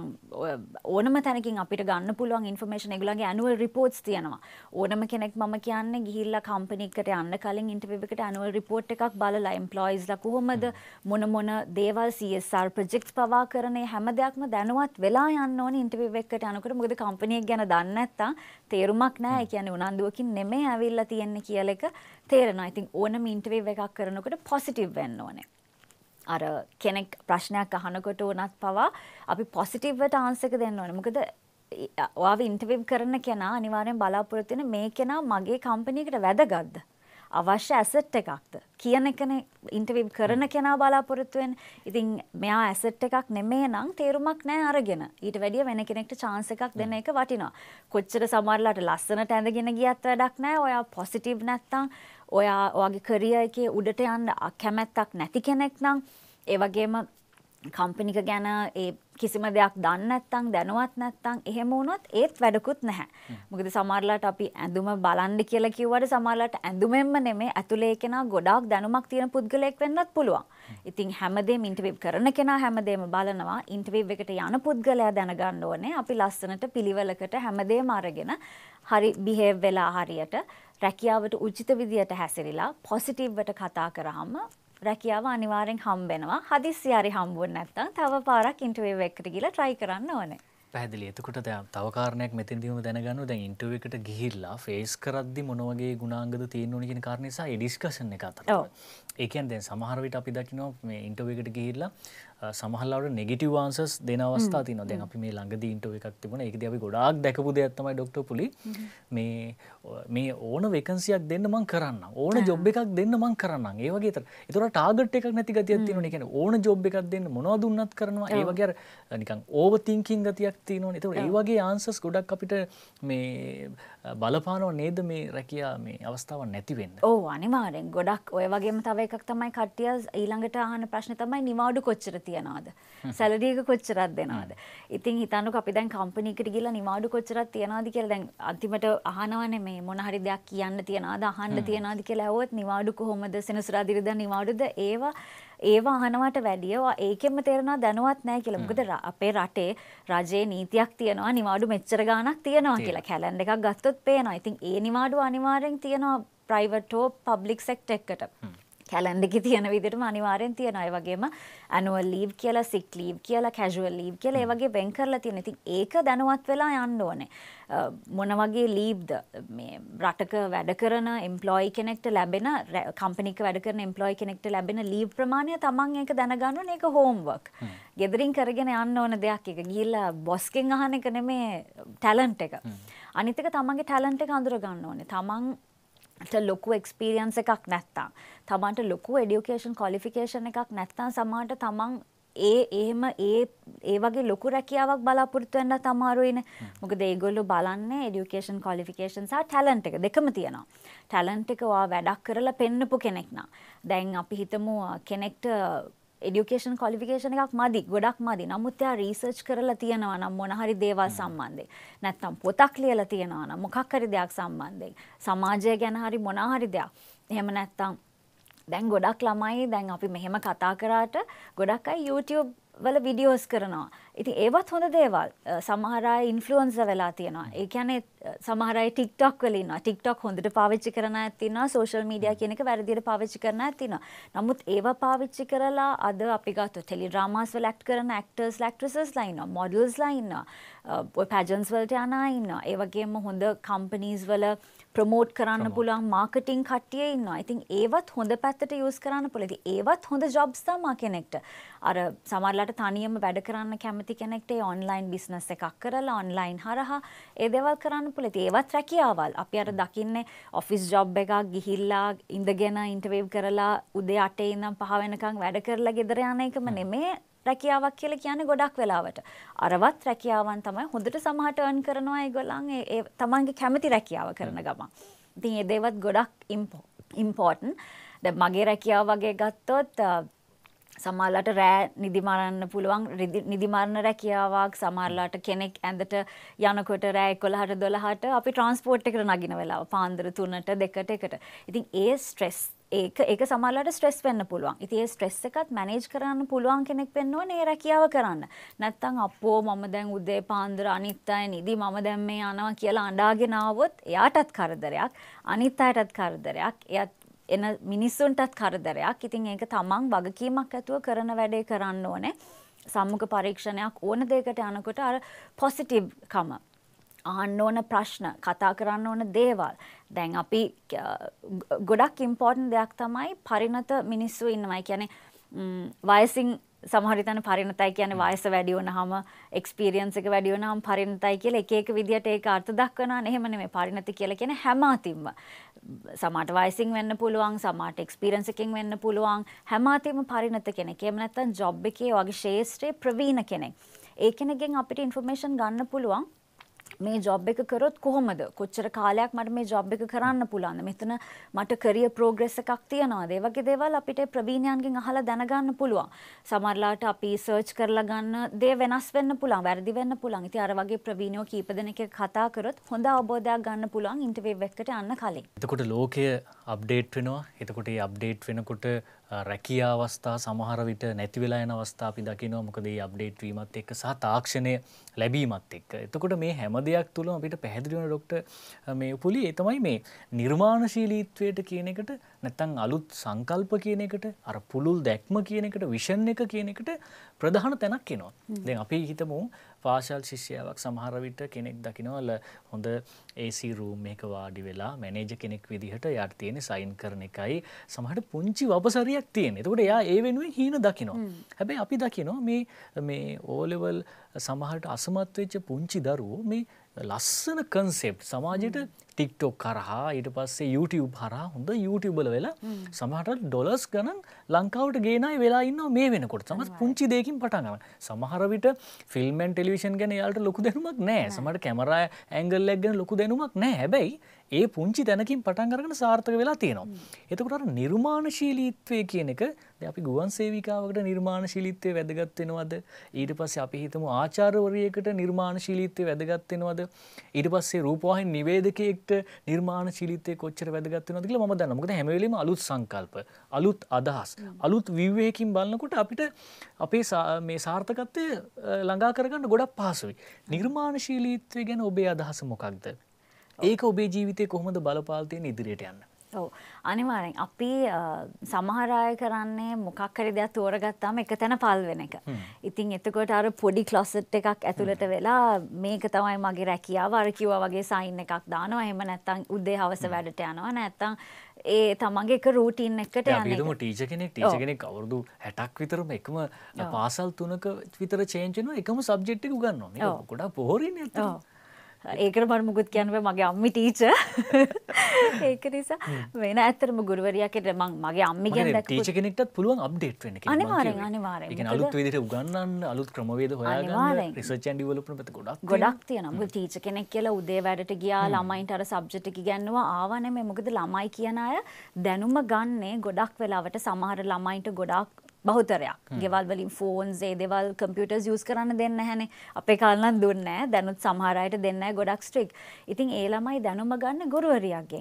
ඕනම තැනකින් අපිට ගන්න පුළුවන් ඉන්ෆර්මේෂන් ඒගොල්ලන්ගේ ඇනුවල් රිපෝට්ස් තියෙනවා ඕනම කෙනෙක් මම කියන්නේ ගිහිල්ලා කම්පැනි එකකට යන්න කලින් ඉන්ටර්විව් එකට ඇනුවල් රිපෝට් එකක් බලලා එම්ප්ලොයිස්ලා කොහොමද මොන මොන දේවල් C S R ප්‍රොජෙක්ට්ස් පවා කරන හැම දෙයක්ම දැනුවත් වෙලා යන්න ඕනේ ඉන්ටර්විව් එකකට යනකොට මොකද කම්පැනි එක ගැන දන්නේ නැත්නම් තේරුමක් නැහැ ඒ කියන්නේ උනන්දුවකින් නෙමෙයි ඇවිල්ලා තියෙන්නේ කියලා එක තේරෙනවා. ඉතින් ඕනම ඉන්ටර්විව් එකක් කරනකොට පොසිටිව් වෙන්න ඕනේ. අර කෙනෙක් ප්‍රශ්නයක් අහනකොට උනත් පවා අපි පොසිටිව් වට ආන්සර් එක දෙන්න ඕනේ. මොකද ඔයාව ඉන්ටර්විව් කරන කෙනා අනිවාර්යෙන් බලාපොරොත්තු වෙන මේ කෙනා මගේ කම්පැනි එකට වැදගත්ද? අවශ්‍ය ඇසට් එකක්ද? කියන එකනේ ඉන්ටර්විව් කරන කෙනා බලාපොරොත්තු වෙන්නේ. ඉතින් මෙයා ඇසට් එකක් නෙමෙයි නම් තේරුමක් නැහැ අරගෙන. ඊට වැඩිය වෙන කෙනෙක්ට chance එකක් දෙන එක වටිනවා. කොච්චර සමහරලාට ලස්සනට ඇඳගෙන ගියත් වැඩක් නැහැ. ඔයා පොසිටිව් නැත්තම් ඔයා ඔයාගේ කරියර් එකේ උඩට යන්න කැමැත්තක් නැති කෙනෙක් නම් ඒ වගේම කම්පැනි එක ගැන ඒ කිසිම දෙයක් දන්නේ නැත්නම් දැනුවත් නැත්නම් එහෙම වුණොත් ඒත් වැඩකුත් නැහැ. මොකද සමහරලාට අපි ඇඳුම බලන්න කියලා කිව්වට සමහරලාට ඇඳුමෙන්ම නෙමෙයි ඇතුලේ කෙනා ගොඩාක් දැනුමක් තියෙන පුද්ගලයෙක් වෙන්නත් පුළුවන්. ඉතින් හැමදේම ඉන්ටර්විව් කරන කෙනා හැමදේම බලනවා. ඉන්ටර්විව් එකට යන පුද්ගලයා දැනගන්න ඕනේ අපි ලස්සනට පිළිවෙලකට හැමදේම අරගෙන හරි බිහේව් වෙලා හරියට රැකියාවට උචිත විදියට හැසිරීලා පොසිටිව් වට කතා කරාම රැකියාව අනිවාර්යෙන් හම්බ වෙනවා. හදිස්සි හරි හම්බුනේ නැත්නම් තව පාරක් ඉන්ටර්විව් එකකට ගිහලා try කරන්න ඕනේ. පැහැදිලි. එතකොට දැන් තව කාරණයක් මෙතෙන්දීම දැනගන්න ඕනේ. දැන් ඉන්ටර්විව් එකට ගිහිල්ලා ෆේස් කරද්දි මොන වගේ ගුණාංගද තියෙන්න ඕනේ කියන කාරණේ නිසා ඒ ඩිස්කෂන් එක අතර. ඒ කියන්නේ දැන් සමහර විට අපි දකිනවා මේ ඉන්ටර්විව් එකට ගිහිල්ලා සමහරවල්ලාට නෙගටිව් ආන්සර්ස් දෙන අවස්ථා තියෙනවා. දැන් අපි මේ ළඟදී ඉන්ටර්විව් එකක් තිබුණා. ඒකදී අපි ගොඩාක් දැකපු දෙයක් තමයි ડોක්ටර් පුලි මේ මේ ඕන වෙකන්සියක් දෙන්න මං කරන්නම්. ඕන ජොබ් එකක් දෙන්න මං කරන්නම්. ඒ වගේ ඒතර. ඒතර ටාගට් එකක් නැති ගතියක් තියෙනවා. ඒ කියන්නේ ඕන ජොබ් එකක් දෙන්න මොනවද දුන්නත් කරනවා. ඒ වගේ අර නිකන් ඕවර් තින්කින් ගතියක් තියෙනවනේ. ඒතර ඒ වගේ ආන්සර්ස් ගොඩක් අපිට මේ බලපානව නේද මේ රැකියා මේ අවස්ථාවක් නැති වෙන්න. ඔව් අනිවාර්යෙන්. ගොඩක් ඔය වගේම තව එකක් තමයි කට්ටිය ඊළඟට අහන ප්‍රශ්නේ තමයි නිවාඩු කොච්චර තියනවද? සැලරි එක කොච්චරක් දෙනවද? ඉතින් හිතන්නකෝ අපි දැන් කම්පැනි එකට ගිහලා නිවාඩු කොච්චරක් තියනවද කියලා දැන් අන්තිමට අහනවනේ මේ මොන හරි දෙයක් කියන්න තියනවද අහන්න තියනවද කියලා ඇහුවොත් නිවාඩු කොහොමද සෙනසුරාදිරිදා නිවාඩුද ඒවා ඒවා අහනවට වැඩිය ඒකෙන්ම තේරෙනවා දැනුවත් නැහැ කියලා. මොකද අපේ රටේ රජයේ නීතියක් තියෙනවා නිවාඩු මෙච්චර ගාණක් තියනවා කියලා. කැලෙන්ඩර් එකක් ගත්තොත් පේනවා. ඉතින් ඒ නිවාඩු අනිවාර්යෙන් තියනවා ප්‍රයිවට් හෝ පබ්ලික් සෙක්ටර් එකකට. කැලෙන්ඩර් එකේ තියෙන විදිහටම අනිවාර්යෙන් තියෙනවා. ඒ වගේම ඇනුවල් ලීව් කියලා, සික් ලීව් කියලා, කැෂුවල් ලීව් කියලා ඒ වගේ වෙන් කරලා තියෙනවා. ඉතින් ඒක දැනුවත් වෙලා යන්න ඕනේ. මොන වගේ ලීව්ද මේ රටක වැඩ කරන එම්ප්ලොයි කෙනෙක්ට ලැබෙන කම්පැනි එක වැඩ කරන එම්ප්ලොයි කෙනෙක්ට ලැබෙන ලීව් ප්‍රමාණය තමන් ඒක දැනගන්න ඕනේ. ඒක හෝම්වර්ක්. ගෙදරින් කරගෙන යන්න ඕන දෙයක්. ඒක ගිහිල්ලා බොස්ගෙන් අහන එක නෙමේ ටැලන්ට් එක. අනිත් එක තමන්ගේ ටැලන්ට් එක අඳුර ගන්න ඕනේ. තමන් ලොකු එක්ස්පීරියන්ස් එකක් නැත්තම් තමන්ට ලොකු එඩියුකේෂන් ක්වොලිෆිකේෂන් එකක් නැත්තම් සමහරට තමන් ඒ එහෙම ඒ ඒ වගේ ලොකු රැකියාවක් බලාපොරොත්තු වෙන්න අමාරුයිනේ. මොකද ඒගොල්ලෝ බලන්නේ එඩියුකේෂන් ක්වොලිෆිකේෂන් සහ ටැලන්ට් එක දෙකම තියෙනවා. ටැලන්ට් එක ඔයා වැඩක් කරලා පෙන්නපු කෙනෙක් නා. දැන් අපි හිතමු කෙනෙක්ට එඩියුකේෂන් ක්වොලිෆිකේෂන් එකක් මදි ගොඩක් මදි. නමුත් එයා රිසර්ච් කරලා තියනවා නම් මොන හරි දේවල් සම්බන්ධයෙන් නැත්නම් පොතක් ලියලා තියනවා නම් මොකක් හරි දෙයක් සම්බන්ධයෙන් සමාජය ගැන හරි මොන හරි දෙයක්. එහෙම නැත්නම් දැන් ගොඩක් ළමයි දැන් අපි මෙහෙම කතා කරාට ගොඩක් අය YouTube වල වීඩියෝස් කරනවා. ඉතින් ඒවත් හොඳ දේවල්. සමහර අය ඉන්ෆ්ලුවෙන්සර් වෙලා තියෙනවා. ඒ කියන්නේ සමහර අය TikTok වල ඉන්නවා. TikTok හොඳට පාවිච්චි කරන අයත් ඉන්නවා. සෝෂල් මීඩියා කියන එක වැරදියට පාවිච්චි කරන අයත් ඉන්නවා. නමුත් ඒවා පාවිච්චි කරලා අද අපි ගත්තොත් ටෙලි ඩ්‍රාමාස් වල ඇක්ට් කරන ඇක්ටර්ස් ඇක්ට්‍රසස්ලා ඉන්නවා. මොඩල්ස්ලා ඉන්නවා. ඔය පැජන්ස් වලට යන අය ඉන්නවා. ඒ වගේම හොඳ කම්පනීස් වල ප්‍රමෝට් කරන්න පුළුවන් මාකටිං කට්ටිය ඉන්නවා. ඉතින් ඒවත් හොඳ පැත්තට යූස් කරන්න පුළුවන්. ඉතින් ඒවත් හොඳ ජොබ්ස් තමයි කෙනෙක්ට. අර සමහරලාට තනියම වැඩ කරන්න කැමති කෙනෙක්ට ඒ ඔන්ලයින් බිස්නස් එකක් කරලා ඔන්ලයින් හරහා ඒ දේවල් කරන්න පුළුවන්. ඉතින් ඒවත් රැකියාවල්. අපි අර දකින්නේ ඔෆිස් ජොබ් එකක් ගිහිල්ලා ඉඳගෙන ඉන්ටර්විව් කරලා උදේ අටේ ඉඳන් පහ වෙනකන් වැඩ කරලා ගෙදර යන එකම නෙමෙයි රැකියාවක් කියලා කියන්නේ ගොඩක් වෙලාවට. අරවත් රැකියාවන් තමයි හොඳට සමහරට earn කරනවා ඒගොල්ලන් ඒ තමන්ගේ කැමති රැකියාව කරන ගමන්. ඉතින් ඒ දේවත් ගොඩක් ඉම්පෝටන්ට්. දැන් මගේ රැකියාව වගේ ගත්තොත් සමහරලාට රෑ නිදි මරන්න පුළුවන් නිදි මරන රැකියාවක් සමහරලාට කෙනෙක් ඇඳට යනකොට රෑ එකොළහට දොළහට අපි ට්‍රාන්ස්පෝර්ට් එකට නගින වෙලාව පාන්දර තුනට දෙකට එකට. ඉතින් ඒ ස්ට්‍රෙස් ඒක ඒක සමහරලාට ස්ට්‍රෙස් වෙන්න පුළුවන්. ඉතින් ඒ ස්ට්‍රෙස් එකත් මැනේජ් කරන්න පුළුවන් කෙනෙක් වෙන්න ඕනේ ඒ රැකියාව කරන්න. නැත්තම් අප්පෝ මම දැන් උදේ පාන්දර අනිත් අය නිදි මම දැන් මේ යනවා කියලා අඬාගෙන ආවොත් එයාටත් කරදරයක් අනිත් අයටත් කරදරයක්. එයාත් එන මිනිස්සුන්ටත් කරදරයක්. ඉතින් ඒක තමන් වගකීමක් ඇතුව කරන වැඩේ කරන්න ඕනේ. සම්මුඛ පරීක්ෂණයක් ඕන දෙයකට යනකොට අර පොසිටිව් කම අහන්න ඕන ප්‍රශ්න කතා කරන්න ඕන දේවල්. දැන් අපි ගොඩක් ඉම්පෝටන්ට් දෙයක් තමයි පරිණත මිනිස්සු ඉන්නවා. ඒ කියන්නේ වයසින් සමහර විටන පරිණතයි කියන්නේ වයස වැඩි වුණාම එක්ස්පීරියන්ස් එක වැඩි වුණාම පරිණතයි කියලා එක එක විදියට ඒක අර්ථ දක්වනවා. එහෙම නෙමෙයි. පරිණත කියලා කියන්නේ හැම අතින්ම. සමහරට වයසින් වෙන්න පුළුවන්, සමහරට එක්ස්පීරියන්ස් එකකින් වෙන්න පුළුවන්. හැම අතින්ම පරිණත කෙනෙක්. එහෙම නැත්නම් ජොබ් එකේ වගේ ශේෂ්ත්‍රයේ ප්‍රවීණ කෙනෙක්. ඒ කෙනෙක්ගෙන් අපිට ඉන්ෆර්මේෂන් ගන්න පුළුවන්. මේ ජොබ් එක කරොත් කොහොමද? කොච්චර කාලයක් මට මේ ජොබ් එක කරන්න පුළුවන්ද? මෙතන මට කරියර් ප්‍රෝග්‍රස් එකක් තියනවාද? ඒ වගේ දේවල් අපිට ප්‍රවීණයන්ගෙන් අහලා දැනගන්න පුළුවන්. සමහරලාට අපි සර්ච් කරලා ගන්න දේ වෙනස් වෙන්න පුළුවන්, වැරදි වෙන්න පුළුවන්. ඉතින් අර වගේ ප්‍රවීණයෝ කීප දෙනෙක් එක්ක කතා කරොත් හොඳ අවබෝධයක් ගන්න පුළුවන් ඉන්ටර්විව් එකකට යන්න කලින්. එතකොට ලෝකය අප්ඩේට් වෙනවා. එතකොට මේ අප්ඩේට් වෙනකොට රැකියා අවස්ථා සමහර විට නැති වෙලා යන අවස්ථා අපි දකිනවා. මොකද මේ අප්ඩේට් වීමත් එක්ක සහ තාක්ෂණය ලැබීමත් එක්ක. එතකොට මේ හැම දෙයක් තුළම අපිට පැහැදිලි වෙන ડોක්ටර් මේ උපුලි ඒ තමයි මේ නිර්මාණශීලීත්වයට කියන එකට නැත්නම් අලුත් සංකල්ප කියන එකට අර පුළුල් දැක්ම කියන එකට විෂන් එක කියන එකට ප්‍රධාන තැනක් එනවා. දැන් අපි හිතමු පාසල් ශිෂ්‍යයාවක් සමහර විට කෙනෙක් දකිනවා හොඳ ඒ සී රූම් එකක වාඩි වෙලා මැනේජර් කෙනෙක් විදිහට යාට තියෙන සයින් කරන එකයි සමහරට පුංචි වපසරියක් තියෙන. එතකොට එයා ඒ වෙනුවෙන් හීන දකිනවා. හැබැයි අපි දකිනවා මේ මේ O level සමහරට අසමත් වෙච්ච පුංචි දරුවෝ මේ ලස්සන කන්සෙප්ට් සමාජයට TikTok කරහා ඊට පස්සේ YouTube හරහා හොඳ YouTuber වෙලා සමහරට ඩොලර්ස් ගණන් ලංකාවට ගේන අය වෙලා ඉන්නවා මේ වෙනකොට. සමහර පුංචි දෙයකින් පටන් ගන්න. සමහර විට ෆිල්ම් ඇන්ඩ් ටෙලිවිෂන් ගැන යාළුට ලොකු දැනුමක් නැහැ. සමහරට කැමරා ඇන්ගල් එක ගැන ලොකු දැනුමක් නැහැ. හැබැයි ඒ පුංචි තැනකින් පටන් අරගෙන සාර්ථක වෙලා තියෙනවා. එතකොට අර නිර්මාණශීලීත්වය කියන එක දැන් අපි ගුවන් සේවිකාවකට නිර්මාණශීලීත්වය වැදගත් වෙනවද? ඊට පස්සේ අපි හිතමු ආචාර්යවරියකට නිර්මාණශීලීත්වය වැදගත් වෙනවද? ඊට පස්සේ රූපවාහිනී නිවේදකයෙක්ට නිර්මාණශීලීත්වය කොච්චර වැදගත් වෙනවද කියලා මම දන්නවා. මොකද හැම වෙලෙම අලුත් සංකල්ප, අලුත් අදහස්, අලුත් විවේකයෙන් බලනකොට අපිට අපේ මේ සාර්ථකත්වය ළඟා කරගන්න ගොඩක් පහසුයි. නිර්මාණශීලීත්වය ගැන ඔබේ අදහස මොකක්ද? ඒක ඔබේ ජීවිතේ කොහොමද බලපාලා තියෙන ඉදිරියට යන්න? ඔව් අනිවාර්යෙන් අපි සමහර අය කරන්නේ මොකක් හරි දෙයක් තෝරගත්තාම එක තැන පල් වෙන එක. ඉතින් එතකොට අර පොඩි ක්ලොසට් එකක් ඇතුළට වෙලා මේක තමයි මගේ රැකියාව අර කිව්වා වගේ සයින් එකක් දානවා. එහෙම නැත්නම් උදේ හවස වැඩට යනවා. නැත්නම් ඒ තමන්ගේ එක රූටින් එකකට යන්නේ. අපි හිතමු ටීචර් කෙනෙක් ටීචර් කෙනෙක් අවුරුදු හැටක් විතරම එකම පාසල් තුනක විතර චේන්ජ් වෙනවා. එකම සබ්ජෙක්ට් එක උගන්වනවා. මේක ගොඩක් පොහොරින්නේ අතට. ඒකට මම මුකුත් කියන්න බෑ මගේ අම්මි ටීචර්. ඒක නිසා වෙන ඇත්තටම ගුරුවරියක් හිට මම මගේ අම්මි ගැන දැක්කම ටීචර් කෙනෙක්ටත් පුළුවන් අප්ඩේට් වෙන්න කියලා. අනිවාර්යෙන් අනිවාර්යෙන්. ඒ කියන්නේ අලුත් විදිහට උගන්වන්න, අලුත් ක්‍රමවේද හොයාගන්න, රිසර්ච් ඇන්ඩ් ඩෙවලොප්මන්ට් පැත්ත ගොඩක් ගොඩක් තියෙනවා. මොකද ටීචර් කෙනෙක් කියලා උදේ වැඩට ගියා ළමයින්ට අර සබ්ජෙක්ට් එක ඉගෙනුවා ආවා නෙමෙයි. මොකද ළමයි කියන අය දැනුම ගන්නේ ගොඩක් වෙලාවට සමහර ළමයින්ට ගොඩක් බහුතරයක්. ගෙවල් වලින් ෆෝන්ස් ඒ දේවල් කම්පියුටර්ස් යූස් කරන්න දෙන්නේ නැහැනේ. අපේ කාලේ නම් දුන්නේ නැහැ. දැනුත් සමහර අයට දෙන්නේ නැහැ ගොඩක් ස්ට්‍රික්. ඉතින් ඒ ළමයි දැනුම ගන්න ගුරුවරියක්ගෙන්.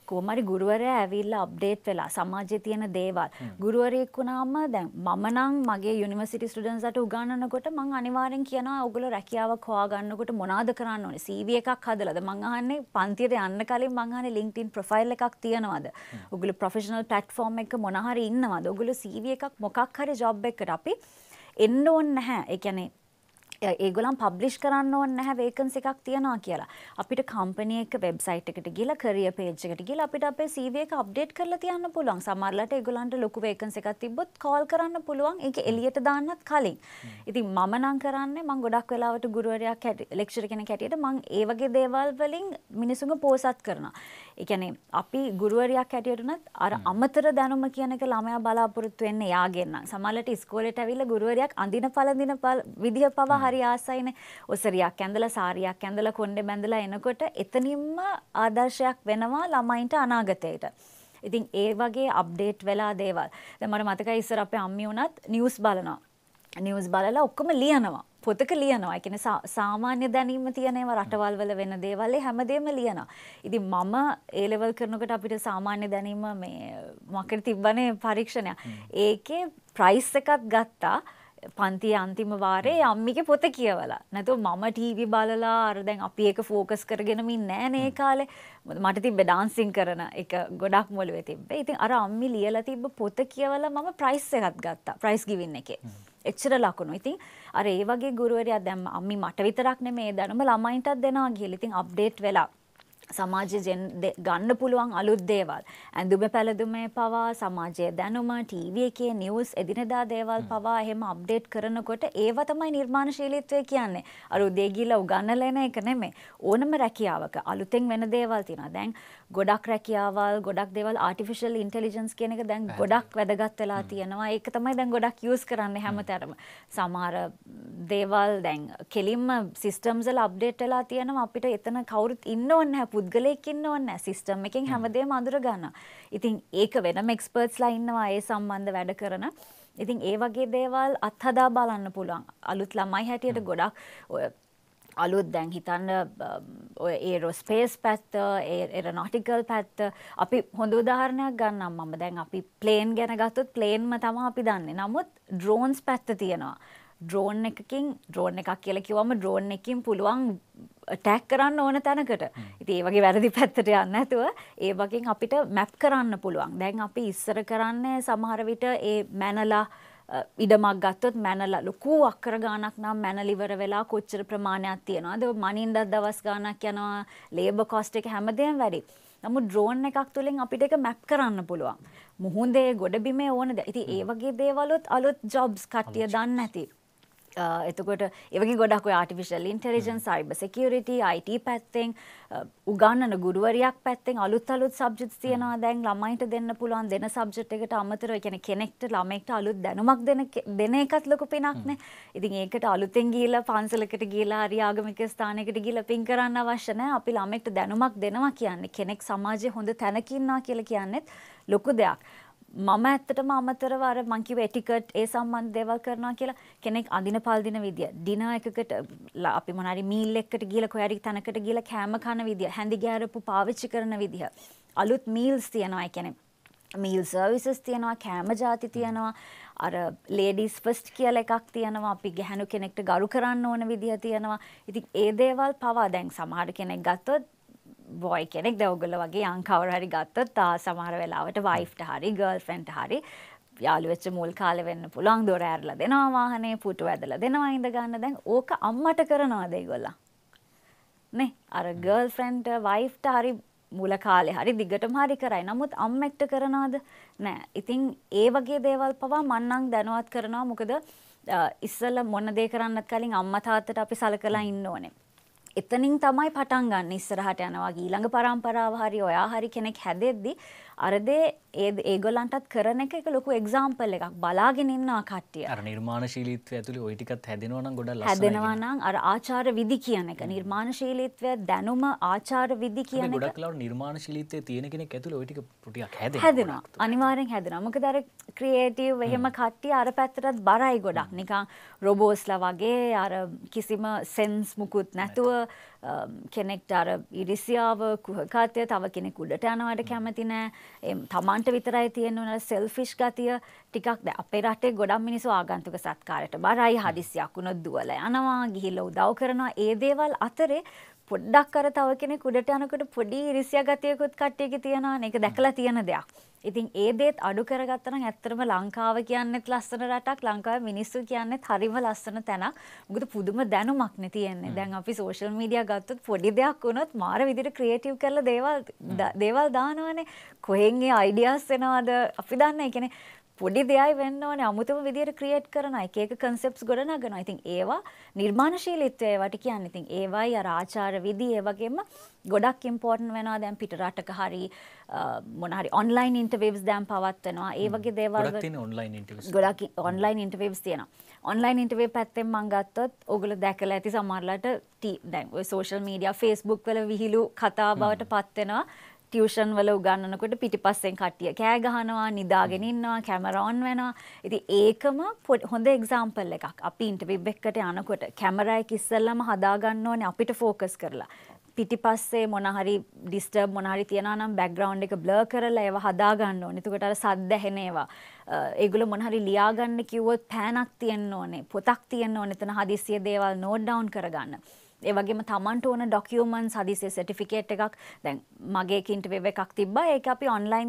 කොහොම හරි ගුරුවරයා ඇවිල්ලා අප්ඩේට් වෙලා සමාජයේ තියෙන දේවල් ගුරුවරයෙක් වුණාම දැන් මම නම් මගේ යුනිවර්සිටි ස්ටුඩන්ට්ස්ලාට උගන්වනකොට මම අනිවාර්යෙන් කියනවා ඔයගොල්ලෝ රැකියාවක් හොයාගන්නකොට මොනවද කරන්න ඕනේ සී වී එකක් හදලාද මම අහන්නේ පන්තියට යන්න කලින් මම අහන්නේ LinkedIn ප්‍රොෆයිල් එකක් තියනවාද ඔයගොල්ලෝ ප්‍රොෆෙෂනල් ප්ලැට්ෆෝම් එකක මොන හරි ඉන්නවද ඔයගොල්ලෝ සී වී එකක් මොකක් හරි ජොබ් එකකට අපි එන්න ඕනේ නැහැ ඒ කියන්නේ ඒගොල්ලන් පබ්ලිෂ් කරන්න ඕනේ නැහැ වේකන්සි එකක් තියනවා කියලා. අපිට කම්පැනි එක වෙබ්සයිට් එකට ගිහලා කැරියර් පේජ් එකට ගිහලා අපිට අපේ සී වී එක අප්ඩේට් කරලා තියන්න පුළුවන්. සමහරවිට ඒගොල්ලන්ට ලොකු වේකන්සි එකක් තිබ්බොත් කෝල් කරන්න පුළුවන්. ඒක එළියට දාන්නත් කලින්. ඉතින් මම නම් කරන්නේ මම ගොඩක් වෙලාවට ගුරුවරයෙක් ලෙක්චර් කෙනෙක් හැටියට මම ඒ වගේ දේවල් වලින් මිනිසුන්ව පෝසත් කරනවා. ඒ කියන්නේ අපි ගුරුවරයෙක් හැටියට උනත් අර අමතර දැනුම කියන එක ළමයා බලාපොරොත්තු වෙන්නේ යාගෙන් නම්. සමහරවිට ඉස්කෝලේට ඇවිල්ලා ගුරුවරයෙක් අඳින පළඳින විදිහ පවා හරි ආසයිනේ. ඔසරියක් ඇඳලා සාරියක් ඇඳලා කොණ්ඩේ බැඳලා එනකොට එතනින්ම ආදර්ශයක් වෙනවා ළමයින්ට අනාගතයට. ඉතින් ඒ වගේ අප්ඩේට් වෙලා දේවල්. දැන් මට මතකයි ඉස්සර අපේ අම්මි උනත් නිවුස් බලනවා. නිවුස් බලලා ඔක්කොම ලියනවා. පොතක ලියනවා. ඒ කියන්නේ සාමාන්‍ය දැනීම තියෙන ඒවා රටවල් වල වෙන දේවල් ඒ හැමදේම ලියනවා. ඉතින් මම ඒ ලෙවල් කරනකොට අපිට සාමාන්‍ය දැනීම මේ මොකක්ද තිබ්බනේ පරීක්ෂණයක්. ඒකේ ප්‍රයිස් එකක් ගත්තා. පන්තියේ අන්තිම වාරේ අම්මිගේ පොත කියවලා. නැතුව මම ටීවී බලලා අර දැන් අපි ඒක ફોකස් කරගෙනම ඉන්නේ නැහැ නේ කාලේ. මට තිබ්බේ ඩාන්සින් කරන එක ගොඩක් මොළුවේ තිබ්බේ. ඉතින් අර අම්මි ලියලා තිබ්බ පොත කියවලා මම ප්‍රයිස් එකක් ගත්තා. ප්‍රයිස් ගිවින් එකේ. එච්චර ලකුණු. ඉතින් අර ඒ වගේ ගුරුවරයා දැන් අම්මි මට විතරක් නෙමෙයි දැනුම ළමයින්ටත් දෙනවා කියලා. ඉතින් අප්ඩේට් වෙලා සමාජයේ ගන්න පුළුවන් අලුත් දේවල්. ඇඳුම පැළඳුමේ පවා සමාජයේ දැනුම, ටීවී එකේ නිවුස් එදිනෙදා දේවල් පවා එහෙම අප්ඩේට් කරනකොට ඒව තමයි නිර්මාණශීලීත්වය කියන්නේ. අර උදේ ගිහලා උගන්නලා එන එක නෙමෙයි. ඕනම රැකියාවක අලුතෙන් වෙන දේවල් තියෙනවා. දැන් ගොඩක් රැකියාවල්, ගොඩක් දේවල් ආටිෆිෂල් ඉන්ටෙලිජන්ස් කියන එක දැන් ගොඩක් වැදගත් වෙලා තියෙනවා. ඒක තමයි දැන් ගොඩක් යූස් කරන්නේ හැමතැනම. සමහර දේවල් දැන් කෙලින්ම සිස්ටම්ස් වල අප්ඩේට් වෙලා තියෙනවා. අපිට එතන කවුරුත් ඉන්න ඕනේ නැහැ. පුද්ගලයෙක් ඉන්න ඕනේ නැහැ. සිස්ටම් එකෙන් හැමදේම අඳුර ගන්නවා. ඉතින් ඒක වෙනම එක්ස්පර්ට්ස්ලා ඉන්නවා ඒ සම්බන්ධ වැඩ කරන. ඉතින් ඒ වගේ දේවල් අත්හදා බලන්න පුළුවන්. අලුත් ළමයි හැටියට ගොඩක් ඔය අලුත් දැන් හිතන්න ඔය ඒරෝස්පේස් පැත්ත, ඒරොනොටිකල් පැත්ත අපි හොඳ උදාහරණයක් ගන්නම් මම. දැන් අපි ප්ලේන් ගැන ගත්තොත් ප්ලේන්ම තමයි අපි දන්නේ. නමුත් ඩ්‍රෝන්ස් පැත්ත තියෙනවා. ඩ්‍රෝන් එකකින් ඩ්‍රෝන් එකක් කියලා කිව්වම ඩ්‍රෝන් එකකින් පුළුවන් ඇටැක් කරන්න ඕන තැනකට. ඉතින් ඒ වගේ වැරදි පැත්තට යන්නේ නැතුව ඒ වගේ අපිට මැප් කරන්න පුළුවන්. දැන් අපි ඉස්සර කරන්නේ සමහර විට ඒ මැනලා ඉඩමක් ගත්තොත් මැනලා ලොකු අක්කර ගාණක් නම් මැනල ඉවර වෙලා කොච්චර ප්‍රමාණයක් තියෙනවද? මනින්දක් දවස් ගාණක් යනවා. ලේබර් කොස්ට් එක හැමදේම වැඩි. නමුත් ඩ්‍රෝන් එකක් තුලින් අපිට ඒක මැප් කරන්න පුළුවන්. මුහුදේ ගොඩබිමේ ඕනද? ඉතින් ඒ වගේ දේවලුත් අලුත් ජොබ්ස් කට්ටිය දන්නේ නැති. එතකොට ඒ වගේ ගොඩක් ඔය artificial intelligence, cyber security, I T පැත්තෙන් උගන්නන ගුරුවරියක් පැත්තෙන් අලුත් අලුත් සබ්ජෙක්ට්ස් තියෙනවා. දැන් ළමයින්ට දෙන්න පුළුවන් දෙන සබ්ජෙක්ට් එකට අමතරව ඒ කියන්නේ කෙනෙක්ට ළමෙක්ට අලුත් දැනුමක් දෙන දෙන එකත් ලොකු පිනක් නේ. ඉතින් ඒකට අලුතෙන් ගිහිල්ලා පන්සලකට ගිහිල්ලා හරි ආගමික ස්ථානයකට ගිහිල්ලා පින් කරන්න අවශ්‍ය නැහැ. අපි ළමෙක්ට දැනුමක් දෙනවා කියන්නේ කෙනෙක් සමාජයේ හොඳ තැනක ඉන්නවා කියලා කියන්නේත් ලොකු දෙයක්. මම ඇත්තටම අමතරව අර මං කිව්ව එටිකට් ඒ සම්බන්ධ දේවල් කරනවා කියලා කෙනෙක් අඳින පළඳින විදිය ඩිනර් එකකට අපි මොනාරි මීල් එකකට ගිහලා කොහරි තැනකට ගිහලා කෑම කන විදිය හැඳි ගෑරපු පාවිච්චි කරන විදිය අලුත් මීල්ස් තියනවා. ඒ කියන්නේ මීල් සර්විසස් තියනවා, කෑම ಜಾති තියනවා, අර ලේඩීස් ෆස්ට් කියලා එකක් තියනවා. අපි ගැහණු කෙනෙක්ට ගරු කරන්න ඕන විදිය තියනවා. ඉතින් ඒ දේවල් පවා දැන් සමහර කෙනෙක් ගත්තොත් බොයි කෙනෙක් දැන් ඔයගොල්ලෝ වගේ යන් කවුරු හරි ගත්තොත් සමහර වෙලාවට වයිෆ්ට හරි ගර්ල්ෆ්‍රෙන්ඩ්ට හරි යාළු වෙච්ච මුල් කාලේ වෙන්න පුළුවන්. දොර ඇරලා දෙනවා වාහනේ, පුටු ඇදලා දෙනවා ඉඳ ගන්න. දැන් ඕක අම්මට කරනවාද ඒගොල්ලෝ? නේ අර ගර්ල්ෆ්‍රෙන්ඩ්ට වයිෆ්ට හරි මුල කාලේ හරි දිගටම හරි කරයි. නමුත් අම්මෙක්ට කරනවද? නෑ. ඉතින් ඒ වගේ දේවල් පවා මම නම් දැනුවත් කරනවා. මොකද ඉස්සෙල්ලා මොන දේ කරන්නත් කලින් අම්මා තාත්තට අපි සලකලා ඉන්න ඕනේ. එතනින් තමයි පටන් ගන්න ඉස්සරහට යනවා. ඊළඟ පරම්පරාව හරි ඔයා හරි කෙනෙක් හැදෙද්දි අර දේ ඒ ඒගොල්ලන්ටත් කරන එක එක ලොකු එක්සැම්පල් එකක් බලාගෙන ඉන්නවා කට්ටිය. අර නිර්මාණශීලීත්වය ඇතුලේ ওই ටිකත් හැදෙනවා නම් ගොඩක් ලස්සනයි. හැදෙනවා නම් අර ආචාර විදි කියන එක නිර්මාණශීලීත්වය දැනුම ආචාර විදි කියන එක ගොඩක් ලාවට නිර්මාණශීලීත්වයේ තියෙන කෙනෙක් ඇතුලේ ওই ටික ටිකක් හැදෙනවා. හැදෙනවා. අනිවාර්යෙන් හැදෙනවා. මොකද අර ක්‍රියේටිව් එහෙම කට්ටිය අර පැත්තටත් බරයි ගොඩක්. නිකන් රොබෝස්ලා වගේ අර කිසිම සෙන්ස් මුකුත් නැතුව කෙනෙක්ට අර ඉරිසියාව කුහකත්වය තව කෙනෙක් උඩට යනවට කැමති නෑ. තමන්ට විතරයි තියෙන උන සෙල්ෆිෂ් ගතිය ටිකක් දැන් අපේ රටේ ගොඩක් මිනිස්සු ආගන්තුක සත්කාරයට බරයි හදිසියක් වුණොත් දුවලා යනවා ගිහිල්ලා උදව් කරනවා. ඒ දේවල් අතරේ පොඩ්ඩක් අර තව කෙනෙක් උඩට යනකොට පොඩි ඉරිසියා ගතියකුත් කට්ටියගේ තියෙනවා. මේක දැකලා තියෙන දෙයක්. ඉතින් ඒ දේත් අඩු කරගත්තා නම් ඇත්තටම ලංකාව කියන්නේත් ලස්සන රටක්, ලංකාවේ මිනිස්සු කියන්නේත් හරිම ලස්සන තැනක්. මොකද පුදුම දැනුමක් නේ තියෙන්නේ. දැන් අපි සෝෂල් මීඩියා ගත්තොත් පොඩි දෙයක් වුණොත් මාර විදිහට ක්‍රියේටිව් කරලා දේවල් දේවල් දානවනේ. කොහෙන් ඒ අයිඩියාස් එනවද අපි දන්නේ. ඒ කියන්නේ පොඩි දෙයයි වෙන්න ඕනේ අමුතුම විදියට ක්‍රියේට් කරන එක එක කන්සෙප්ට්ස් ගොඩනගනවා. ඉතින් ඒවා නිර්මාණශීලීත්වය ඒවට කියන්නේ. ඉතින් ඒවයි අර ආචාර විදි ඒ වගේම ගොඩක් ඉම්පෝටන්ට් වෙනවා. දැන් පිට රටක හරි මොන හරි ඔන්ලයින් ඉන්ටර්විව්ස් දැන් පවත්වනවා. ඒ වගේ දේවල් ගොඩක් තියෙන ඔන්ලයින් ඉන්ටර්විව්ස්. ගොඩක් ඔන්ලයින් ඉන්ටර්විව්ස් තියෙනවා. ඔන්ලයින් ඉන්ටර්විව් පැත්තෙන් මම ගත්තොත් ඔයගොල්ලෝ දැකලා ඇති සමහරලාට දැන් ඔය සෝෂල් මීඩියා Facebook වල විහිළු කතා බවට පත් වෙනවා. ටියුෂන් වල උගන්වනකොට පිටිපස්සෙන් කට්ටිය කෑ ගහනවා, නිදාගෙන ඉන්නවා, කැමරා ඔන් වෙනවා. ඉතින් ඒකම හොඳ එක්සැම්පල් එකක්. අපි ඉන්ටර්විව් එකකට යනකොට කැමරා එක ඉස්සෙල්ලාම හදා ගන්න ඕනේ අපිට ફોකස් කරලා. පිටිපස්සේ මොන හරි ඩිස්ටර්බ් මොන හරි තියනවා නම් බෑග්ග්‍රවුන්ඩ් එක බ්ලර් කරලා ඒවා හදා ගන්න ඕනේ. එතකොට අර සද්ද ඇහෙන ඒවා. ඒගොල්ලෝ මොන හරි ලියා ගන්න කිව්වොත් පෑනක් තියෙන්න ඕනේ, පොතක් තියෙන්න ඕනේ. එතන හදිස්සිය දේවල් නෝට් ඩවුන් කරගන්න. ඒ වගේම තමන්ට ඕන ඩොකියුමන්ට්ස් හදිසියේ සර්ටිෆිකේට් එකක් දැන් මගේ එක ඉන්ටර්විව් එකක් තිබ්බා ඒක අපි ඔන්ලයින්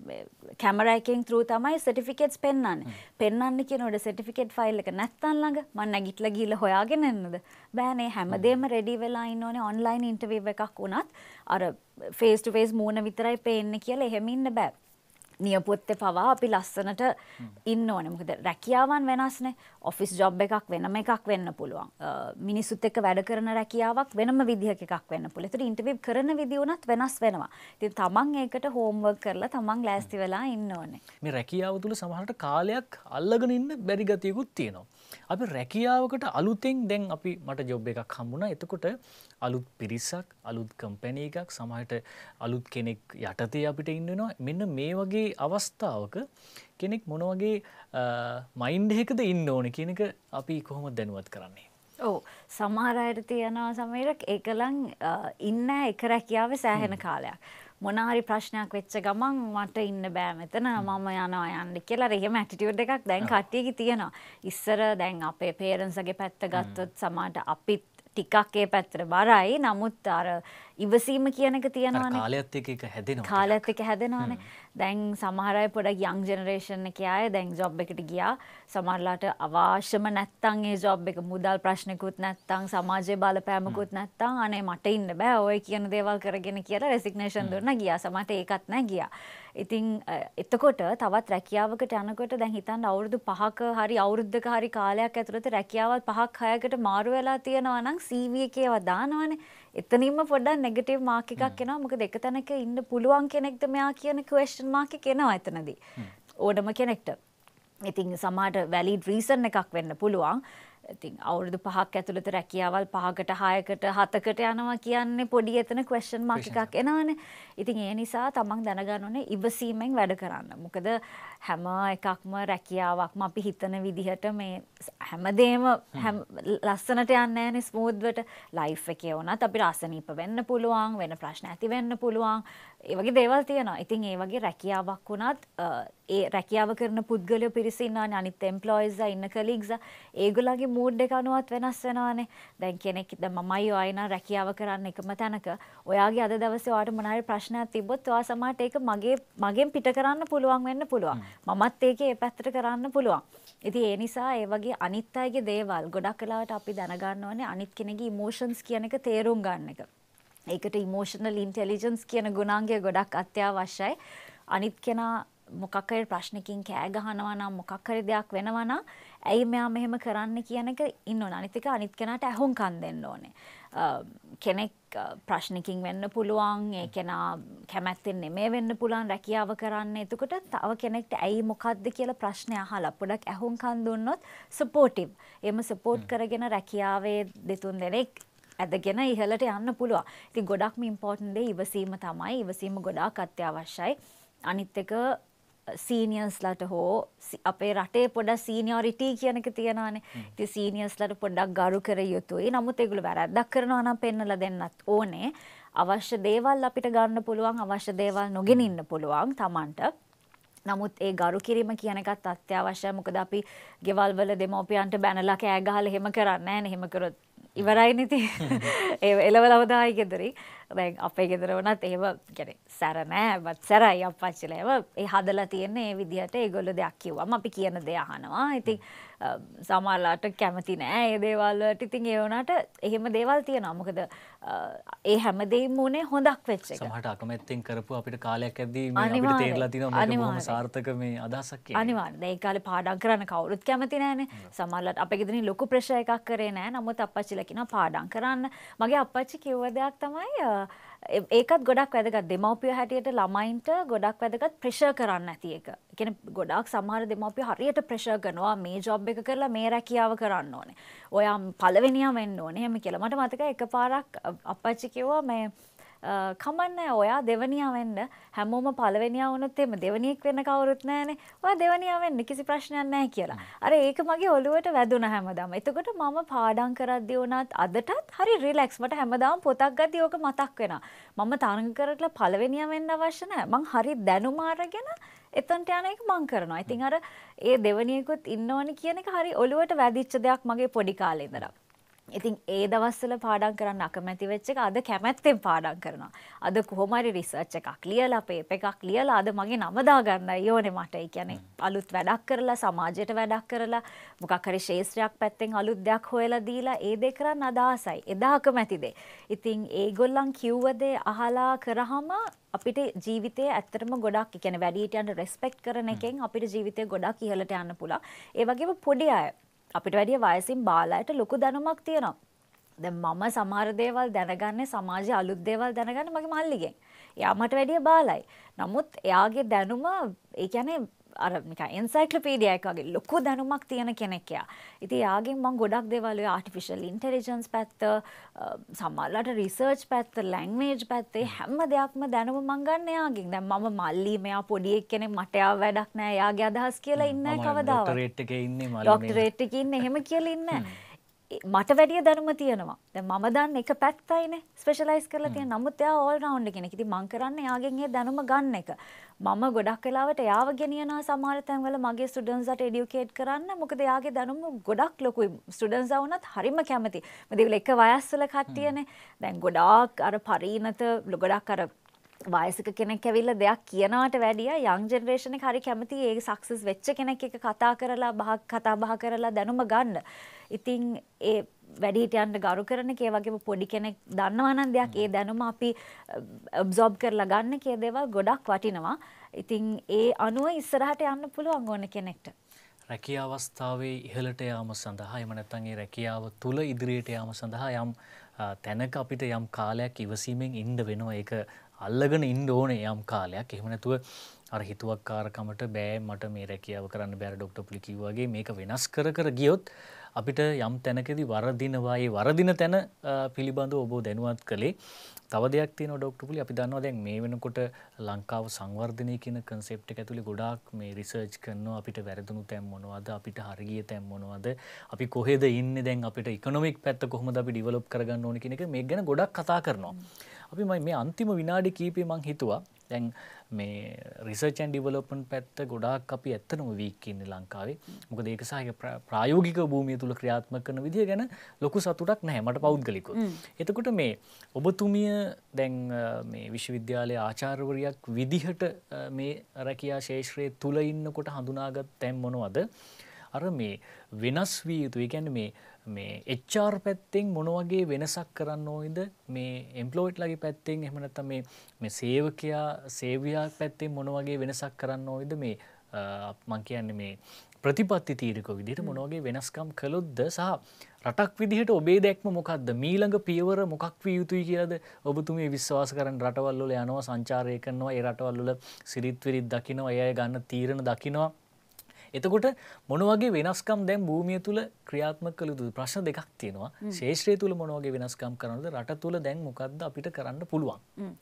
කැමරා එකෙන් through තමයි සර්ටිෆිකේට්ස් පෙන්නන්නේ. පෙන්නන්න කියනකොට සර්ටිෆිකේට් ෆයිල් එක නැත්තන් ළඟ මම නැගිටලා ගිහලා හොයාගෙන එන්නද බෑනේ. හැමදේම රෙඩි වෙලා ඉන්න ඕනේ. ඔන්ලයින් ඉන්ටර්විව් එකක් වුණත් අර ෆේස් ටු ෆේස් මූණ විතරයි පේන්නේ කියලා එහෙම ඉන්න බෑ. නියපොත්තේ පවා අපි ලස්සනට ඉන්න ඕනේ. මොකද රැකියාවන් වෙනස්නේ. ඔෆිස් ජොබ් එකක් වෙනම එකක් වෙන්න පුළුවන්. මිනිස්සුත් එක්ක වැඩ කරන රැකියාවක් වෙනම විදිහක එකක් වෙන්න පුළුවන්. ඒතර ඉන්ටර්විව් කරන විදිය උනත් වෙනස් වෙනවා. ඉතින් තමන් ඒකට හෝම්වර්ක් කරලා තමන් ලෑස්ති වෙලා ඉන්න ඕනේ. මේ රැකියාව තුල සමහරට කාලයක් අල්ලගෙන ඉන්න බැරි ගතියකුත් තියෙනවා. අපි රැකියාවකට අලුතෙන් දැන් අපි මට ජොබ් එකක් හම්බුණා. එතකොට අලුත් පිරිසක්, අලුත් කම්පැනි එකක්, සමහරට අලුත් කෙනෙක් යටතේ අපිට ඉන්න වෙනවා. මෙන්න මේ වගේ අවස්ථාවක කෙනෙක් මොන වගේ මයින්ඩ් එකකද ඉන්න ඕනේ කියන එක අපි කොහොමද දැනුවත් කරන්නේ? ඔව් සමහර අයට තියෙනවා සමහරක් ඒකලන් ඉන්න එක රැකියාවේ සෑහෙන කාලයක්. මොන හරි ප්‍රශ්නයක් වෙච්ච ගමන් මට ඉන්න බෑ මෙතන මම යනවා යන්න කියලා එහෙම ඇටිටියුඩ් එකක් දැන් කට්ටියගේ තියෙනවා. ඉස්සර දැන් අපේ පේරන්ට්ස්ගේ පැත්ත ගත්තොත් සමහරට අපිත් ටිකක් ඒ පැත්තට බරයි. නමුත් අර ඉවසීම කියන එක තියෙනවානේ. කාලයත් එක්ක ඒක හැදෙනවා. කාලයත් එක්ක හැදෙනවානේ. දැන් සමහර අය පොඩක් යං ජෙනරේෂන් එකේ අය දැන් ජොබ් එකට ගියා. සමහරලාට අවශ්‍යම නැත්තම් ඒ ජොබ් එක මුදල් ප්‍රශ්නකුත් නැත්තම් සමාජයේ බලපෑමකුත් නැත්තම් අනේ මට ඉන්න බෑ ඔය කියන දේවල් කරගෙන කියලා රෙසිග්නේෂන් දුන්නා ගියා. සමහරට ඒකත් නැහැ ගියා. ඉතින් එතකොට තවත් රැකියාවකට යනකොට දැන් හිතන්න අවුරුදු පහක හරි අවුරුද්දක හරි කාලයක් ඇතුළත රැකියාවල් පහක් හයකට මාරු වෙලා තියෙනවා නම් සී වී එකේ ඒවා දානවනේ. එතනින්ම පොඩ්ඩක් නෙගටිව් මාක් එකක් එනවා. මොකද එක තැනක ඉන්න පුළුවන් කෙනෙක්ද මෙයා කියන ක්වෙස්චන් මාක් එක එනවා එතනදී. ඕනම කෙනෙක්ට. ඉතින් සමහරට වැලිඩ් රීසන් එකක් වෙන්න පුළුවන්. ඉතින් අවුරුදු පහක් ඇතුළත රැකියාවල් පහකට හයකට හතකට යනවා කියන්නේ පොඩි එතන ක්වෙස්චන් මාක් එකක් එනවනේ. ඉතින් ඒ නිසා තමන් දැනගන්න ඕනේ ඉවසීමෙන් වැඩ කරන්න. මොකද හැම එකක්ම රැකියාවක්ම අපි හිතන විදිහට මේ හැමදේම ලස්සනට යන්නේ නැහැනේ ස්මූත්වට. ලයිෆ් එකේ වුණත් අපිට අසනීප වෙන්න පුළුවන්, වෙන ප්‍රශ්න ඇති වෙන්න පුළුවන්. ඒ වගේ දේවල් තියෙනවා. ඉතින් ඒ වගේ රැකියාවක් වුණත් ඒ රැකියාව කරන පුද්ගලයෝ පිරිස ඉන්නවානේ අනිත් එම්ප්ලොයිස්ලා ඉන්න කලීග්ස්ලා ඒගොල්ලන්ගේ මූඩ් එක අනුවත් වෙනස් වෙනවානේ. දැන් කෙනෙක් දැන් මමයි ඔයයි නම් රැකියාව කරන්න එකම තැනක ඔයාගේ අද දවසේ ඔයාට මොන හරි ප්‍රශ්නයක් තිබ්බොත් ඔයා සමහරට ඒක මගේ මගෙන් පිට කරන්න පුළුවන් වෙන්න පුළුවන්. මමත් ඒකේ ඒ පැත්තට කරන්න පුළුවන්. ඉතින් ඒ නිසා ඒ වගේ අනිත් අයගේ දේවල් ගොඩක් වෙලාවට අපි දැනගන්න ඕනේ අනිත් කෙනෙක්ගේ ඉමෝෂන්ස් කියන එක තේරුම් ගන්න එක. ඒකට ඉමෝෂනල් ඉන්ටෙලිජන්ස් කියන ගුණාංගය ගොඩක් අත්‍යවශ්‍යයි. අනිත් කෙනා මොකක් හරි ප්‍රශ්නකින් කෑ ගහනවා නම් මොකක් හරි දෙයක් වෙනවා නම් ඇයි මෙයා මෙහෙම කරන්න කියන එක ඉන්න ඕන. අනිත් එක අනිත් කෙනාට ඇහුම්කන් දෙන්න ඕනේ. කෙනෙක් ප්‍රශ්නකින් වෙන්න පුළුවන්, ඒ කෙනා කැමැත්තෙන් නෙමෙයි වෙන්න පුළුවන් රැකියාව කරන්න. එතකොට තව කෙනෙක්ට ඇයි මොකද්ද කියලා ප්‍රශ්න අහලා පොඩක් ඇහුම්කන් දුන්නොත් සපෝටිව්. එහෙම සපෝට් කරගෙන රැකියාවේ දෙතුන් දෙනෙක් ඇදගෙන ඉහළට යන්න පුළුවන්. ඉතින් ගොඩක්ම ඉම්පෝටන්ට් දේ ඉවසීම තමයි. ඉවසීම ගොඩාක් අත්‍යවශ්‍යයි. අනිත් එක සීනියර්ස්ලාට හෝ අපේ රටේ පොඩ්ඩක් සීනියොරිටි කියන එක තියනවානේ. ඉතින් සීනියර්ස්ලාට පොඩ්ඩක් ගරු කර යුතුයි. නමුත් ඒගොල්ලෝ වැරද්දක් කරනවා නම් පෙන්නලා දෙන්නත් ඕනේ. අවශ්‍ය දේවල් අපිට ගන්න පුළුවන්, අවශ්‍ය දේවල් නොගෙන ඉන්න පුළුවන් Tamanට. නමුත් ඒ ගරු කිරීම කියන එකත් අත්‍යවශ්‍යයි. මොකද අපි ගෙවල් වල දෙමව්පියන්ට බැනලා කෑ ගහලා එහෙම කරන්නේ නැහැ නේ. එහෙම කරොත් ඉවරයිනේ ඉතින්. ඒ එලවලව දායි ගෙදරින්. දැන් අපේ ගෙදර වුණත් එහෙම කියන්නේ සැර නෑ, බත් සැරයි අප්පච්චිලා. ඒව ඒ හදලා තියෙන්නේ ඒ විදිහට. ඒගොල්ලෝ දෙයක් කිව්වම අපි කියන දේ අහනවා. ඉතින් සමහරලාට කැමති නෑ ඒ දේවල් වලට. ඉතින් ඒ වුණාට එහෙම දේවල් තියෙනවා. මොකද ඒ හැමදේම උනේ හොඳක් වෙච්ච එක. සමහරට අකමැත්තෙන් කරපු අපිට කාලයක් ඇද්දී මේ අපිට තේරලා තියෙනවා මේක බොහොම සාර්ථක මේ අදහසක් කියන්නේ. අනිවාර්යයෙන්. ඒ කාලේ පාඩම් කරන්න කවුරුත් කැමති නෑනේ. සමහරලාට අපේ ගෙදරින් ලොකු ප්‍රෙෂර් එකක් කරේ නෑ. නමුත් අප්පච්චිලා කියනවා පාඩම් කරන්න. මගේ අප්පච්චි කිව්ව දෙයක් තමයි ඒකත් ගොඩක් වැදගත්. දෙමව්පිය හැටියට ළමයින්ට ගොඩක් වැදගත් ප්‍රෙෂර් කරන්න නැති එක. ඒ කියන්නේ ගොඩක් සමහර දෙමව්පිය හරියට ප්‍රෙෂර් කරනවා මේ ජොබ් එක කරලා මේ රැකියාව කරන්න ඕනේ. ඔයා පළවෙනියා වෙන්න ඕනේ. එහෙම කියලා. මට මතකයි එකපාරක් අප්පච්චි කිව්වා මේ කමන්නේ ඔයා දෙවනියා වෙන්න. හැමෝම පළවෙනියා වුණොත් එහෙම දෙවනියෙක් වෙන්න කවුරුත් නැහනේ. ඔයා දෙවනියා වෙන්න කිසි ප්‍රශ්නයක් නැහැ කියලා. අර ඒක මගේ ඔළුවට වැදුනා හැමදාම. එතකොට මම පාඩම් කරද්දී වුණත් අදටත් හරි රිලැක්ස්. මට හැමදාම පොතක් ගද්දී ඕක මතක් වෙනවා. මම තරඟ කරලා පළවෙනියා වෙන්න අවශ්‍ය නැහැ. මං හරි දැනුම අරගෙන එතනට යන එක මං කරනවා. ඉතින් අර ඒ දෙවනියෙකුත් ඉන්නවනේ කියන එක හරි ඔළුවට වැදිච්ච දෙයක් මගේ පොඩි කාලේ ඉඳලා. ඉතින් ඒ දවස්වල පාඩම් කරන්න අකමැති වෙච්ච එක අද කැමැත්තෙන් පාඩම් කරනවා. අද කොහොම හරි රිසර්ච් එකක් ලියලා පේපර් එකක් ලියලා අද මගේ නම දාගන්නයි ඕනේ මට. ඒ කියන්නේ අලුත් වැඩක් කරලා සමාජයට වැඩක් කරලා මොකක් හරි ශාස්ත්‍රයක් පැත්තෙන් අලුත් දෙයක් හොයලා දීලා ඒ දේ කරන්න අදහසයි. එදා අකමැති දේ. ඉතින් ඒගොල්ලන් කිව්ව දේ අහලා කරාම අපිට ජීවිතයේ ඇත්තටම ගොඩක්, ඒ කියන්නේ වැඩිහිටියන්ට රෙස්පෙක්ට් කරන එකෙන් අපිට ජීවිතේ ගොඩක් ඉහළට යන්න පුළුවන්. ඒ වගේම පොඩි අය අපිට වැඩිය වයසින් බාලයට ලොකු දැනුමක් තියෙනවා. දැන් මම සමහර දේවල් දැනගන්නේ සමාජයේ අලුත් දේවල් දැනගන්නේ මගේ මල්ලිගෙන්. එයා මට වැඩිය බාලයි. නමුත් එයාගේ දැනුම ඒ කියන්නේ අර නිකන් එන්සයික්ලෝපීඩියා එකක් වගේ ලොකු දැනුමක් තියෙන කෙනෙක් එයා. ඉතින් එයාගෙන් මම ගොඩක් දේවල් ඔය ආටිෆිෂල් ඉන්ටෙලිජන්ස් පැත්ත, සමහරලාට රිසර්ච් පැත්ත, ලැන්ග්වේජ් පැත්ත හැම දෙයක්ම දැනුම මම ගන්න එයාගෙන්. දැන් මම මල්ලි මෙයා පොඩි එක්කෙනෙක් මට එයා වැඩක් නැහැ. එයාගේ අදහස් කියලා ඉන්නේ කවදාවත්. ડોක්ටරේට් එකේ ඉන්නේ මල්ලි. ડોක්ටරේට් එකේ ඉන්නේ එහෙම කියලා ඉන්නේ මට වැඩිය දැනුම තියෙනවා. දැන් මම දන්නේ එක පැත්තයිනේ ස්පෙෂලායිස් කරලා තියෙන. නමුත් එයා ඕල් රවුන්ඩ් කෙනෙක්. ඉතින් මම කරන්නේ එයාගෙන් ඒ දැනුම ගන්න එක. මම ගොඩක් වෙලාවට එයාව ගෙනියනවා සමහර තැන්වල මගේ ස්ටුඩන්ට්ස්ලාට එඩියුකේට් කරන්න. මොකද එයාගේ දැනුම ගොඩක් ලොකුයි. ස්ටුඩන්ට්ස්ලා වුණත් හරිම කැමති. මොකද ඒගොල්ලෝ එක වයස්වල කට්ටියනේ. දැන් ගොඩාක් අර පරිණත ගොඩක් අර වයසක කෙනෙක් ඇවිල්ලා දෙයක් කියනවට වැඩිය යං ජෙනරේෂන් එක හරි කැමති ඒ සක්සස් වෙච්ච කෙනෙක් එක්ක කතා කරලා බහ කතා බහ කරලා දැනුම ගන්න. ඉතින් ඒ වැඩිහිටියන්ට ගරු කරන එක, ඒ වගේම පොඩි කෙනෙක් දන්නවා නම් දෙයක් ඒ දැනුම අපි ඇබ්සෝබ් කරලා ගන්න කේ දේවල් ගොඩක් වටිනවා. ඉතින් ඒ අනුව ඉස්සරහට යන්න පුළුවන් ඕන කෙනෙක්ට. රැකියාව අවස්ථාවේ ඉහළට යාම සඳහා එහෙම නැත්නම් ඒ රැකියාව තුල ඉදිරියට යාම සඳහා යම් තැනක අපිට යම් කාලයක් ඉවසීමෙන් ඉන්න වෙනවා. ඒක අල්ලගෙන ඉන්න ඕනේ යම් කාලයක්. එහෙම නැතුව අර හිතුවක්කාරකමට බෑ මට මේ රැකියාව කරන්න බෑ ડોක්ටර් පුලි කිව්වා වගේ මේක වෙනස් කර කර ගියොත් අපිට යම් තැනකදී වරදිනවා. ඒ වරදින තැන පිළිබඳව ඔබ දැනුවත් කළේ. තව දෙයක් තියෙනවා ડોක්ටර් පුලි. අපි දන්නවා දැන් මේ වෙනකොට ලංකාව සංවර්ධනය කියන concept එක ඇතුලේ ගොඩාක් මේ රිසර්ච් කරනවා. අපිට වැරදුණු තැන් මොනවද? අපිට හරිය තැන් මොනවද? අපි කොහෙද ඉන්නේ දැන්? අපිට ඉකොනොමික් පැත්ත කොහොමද අපි ඩෙවලොප් කරගන්න ඕනේ කියන එක මේක ගැන ගොඩක් කතා කරනවා. අපි මේ අන්තිම විනාඩි කීපේ මං හිතුවා දැන් මේ රිසර්ච් ඇන්ඩ් ඩෙවලොප්මන්ට් පැත්ත ගොඩාක් අපි ඇත්තටම වීක් ඉන්නේ ලංකාවේ. මොකද ඒක සහ ප්‍රායෝගික භූමිය තුල ක්‍රියාත්මක කරන විදිය ගැන ලොකු සතුටක් නැහැ මට පෞද්ගලිකව. එතකොට මේ ඔබතුමිය දැන් මේ විශ්වවිද්‍යාලයේ ආචාර්යවරියක් විදිහට මේ රැකියා ශාස්ත්‍රයේ තුල ඉන්නකොට හඳුනාගත් තැන් මොනවද? අර මේ වෙනස් විය යුතු. ඒ කියන්නේ මේ මේ එච් ආර් පැත්තෙන් මොන වගේ වෙනසක් කරන්න ඕනේද? මේ එම්ප්ලොයිඩ්ලාගේ පැත්තෙන් එහෙම නැත්නම් මේ මේ සේවකයා සේවයා පැත්තෙන් මොන වගේ වෙනසක් කරන්න ඕනේද? මේ මම කියන්නේ මේ ප්‍රතිපත්ති තීරක විදිහට මොන වගේ වෙනස්කම් කළොත්ද සහ රටක් විදිහට ඔබේ දැක්ම මොකක්ද? මීළඟ පියවර මොකක් විය යුතුයි කියලාද ඔබතුමිය විශ්වාස කරන? රටවල් වල යනවා සංචාරය කරනවා, ඒ රටවල් වල සිරිත් විරිත් දකිනවා, ඒ අය ගන්න තීරණ දකිනවා. එතකොට මොන වගේ වෙනස්කම් දැන් භූමිය තුල ක්‍රියාත්මක කළ යුතුද? ප්‍රශ්න දෙකක් තියෙනවා. ශාස්ත්‍රය තුල මොන වගේ වෙනස්කම් කරනවද? රට තුල දැන් මොකද්ද අපිට කරන්න පුළුවන්?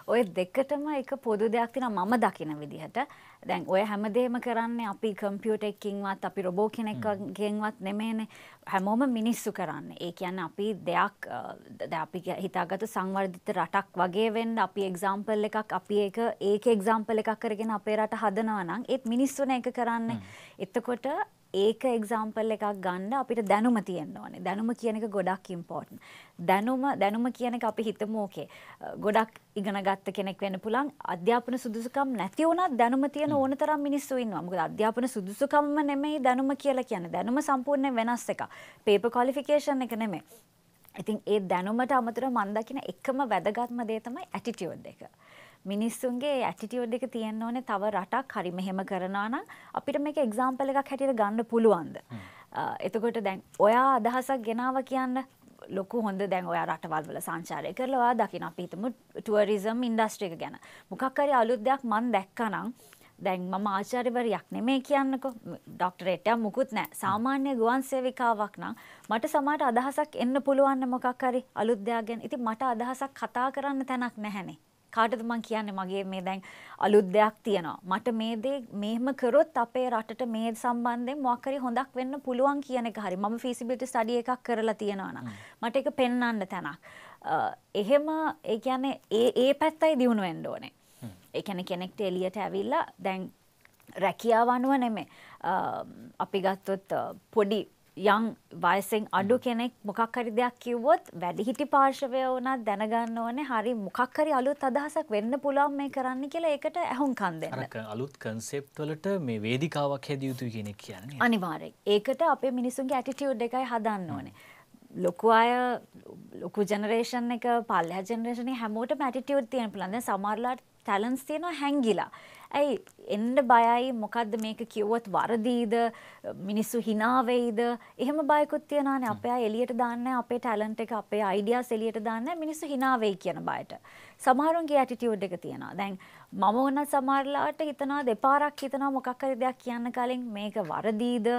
ඔය දෙකටම එක පොදු දෙයක් තියෙනවා මම දකින විදිහට. දැන් ඔය හැමදේම කරන්නේ අපි කම්පියුටර් එකකින්වත් අපි රොබෝ කෙනෙක්ගෙන්වත් නෙමෙයිනේ. හැමෝම මිනිස්සු කරන්නේ. ඒ කියන්නේ අපි දෙයක් දැන් අපි හිතාගත්තු සංවර්ධිත රටක් වගේ වෙන්න අපි එක්සැම්පල් එකක් අපි ඒක ඒකේ එක්සැම්පල් එකක් කරගෙන අපේ රට හදනවා නම් ඒත් මිනිස්සුනේ ඒක කරන්නේ. එතකොට ඒක එක්සැම්පල් එකක් ගන්න අපිට දැනුම තියෙන්න ඕනේ. දැනුම කියන එක ගොඩක් ඉම්පෝටන්ට්. දැනුම දැනුම කියන එක අපි හිතමු ඕකේ. ගොඩක් ඉගෙන ගත්ත කෙනෙක් වෙන්න පුළුවන්. අධ්‍යාපන සුදුසුකම් නැති වුණත් දැනුම තියෙන ඕන තරම් මිනිස්සු ඉන්නවා. මොකද අධ්‍යාපන සුදුසුකම්ම නෙමෙයි දැනුම කියලා කියන්නේ. දැනුම සම්පූර්ණයෙන් වෙනස් එකක්. පේපර් ක්වොලිෆිකේෂන් එක නෙමෙයි. ඉතින් ඒ දැනුමට අමතරව මම දකින එකම වැදගත්ම දේ තමයි ඇටිටියුඩ් එක. මිනිස්සුන්ගේ ඇටිටියුඩ් එක තියෙන්න ඕනේ තව රටක් හරි මෙහෙම කරනවා නම් අපිට මේක එක්සැම්පල් එකක් හැටියට ගන්න පුළුවන්ද? එතකොට දැන් ඔයා අදහසක් ගෙනාව කියන්න ලොකු හොඳ දැන් ඔයා රටවල් වල සංචාරය කරලා ඔයා දකින්න අපි හිතමු ටුවරිසම් ඉන්ඩස්ට්‍රි එක ගැන. මොකක් හරි අලුත් දෙයක් මම දැක්කනම් දැන් මම ආචාර්යවරියක් නෙමෙයි කියන්නකෝ ડોක්ටරේට් එක මුකුත් නැහැ. සාමාන්‍ය ගුවන් සේවිකාවක් නම් මට සමහරට අදහසක් එන්න පුළුවන් මොකක් හරි අලුත් දෙයක් ගැන. ඉතින් මට අදහසක් කතා කරන්න තැනක් නැහැනේ. කාටද මං කියන්නේ මගේ මේ දැන් අලුත් දෙයක් තියෙනවා. මට මේ දේ මෙහෙම කරොත් අපේ රටට මේ සම්බන්ධයෙන් මොකක් හරි හොඳක් වෙන්න පුළුවන් කියන එක හරි. මම feasibility study එකක් කරලා තියෙනවා නම් මට ඒක පෙන්වන්න තැනක්. එහෙම ඒ කියන්නේ ඒ ඒ පැත්තයි දියුණු වෙන්න ඕනේ. ඒ කියන්නේ කෙනෙක්ට එළියට ඇවිල්ලා දැන් රැකියාව අනුව නෙමෙයි. අපි ගත්තොත් පොඩි යම් වයසෙන් අඩු කෙනෙක් මොකක් හරි දෙයක් කිව්වොත් වැඩිහිටි පාර්ශවය වුණත් දැනගන්න ඕනේ හරි මොකක් හරි අලුත් අදහසක් වෙන්න පුළුවන් මේ කරන්න කියලා ඒකට ඇහුම්කන් දෙන්න. අර අලුත් කන්සෙප්ට් වලට මේ වේදිකාවක් හැදිය යුතුයි කියන එක කියන්නේ. අනිවාර්යයෙන්. ඒකට අපේ මිනිසුන්ගේ ඇටිටියුඩ් එකයි හදන්න ඕනේ. ලොකු අය ලොකු ජෙනරේෂන් එක පල්ලෙහා ජෙනරේෂන් එක හැමෝටම ඇටිටියුඩ් තියෙන පුළුවන්. දැන් සමහරලාට ටැලන්ට්ස් තියෙනවා හැංගිලා. ඇයි එන්න බයයි මොකද්ද මේක කිව්වොත් වරදීද මිනිස්සු hina වෙයිද එහෙම බයකුත් තියනවානේ අපේ අය එළියට දාන්නේ අපේ ටැලන්ට් එක අපේ අයිඩියාස් එළියට දාන්නේ මිනිස්සු hina වෙයි කියන බයට සමහරුන්ගේ ඇටිටියුඩ් එක තියෙනවා දැන් මම වුණත් සමහරලාට හිතනවා දෙපාරක් හිතනවා මොකක් හරි දෙයක් කියන්න කලින් මේක වරදීද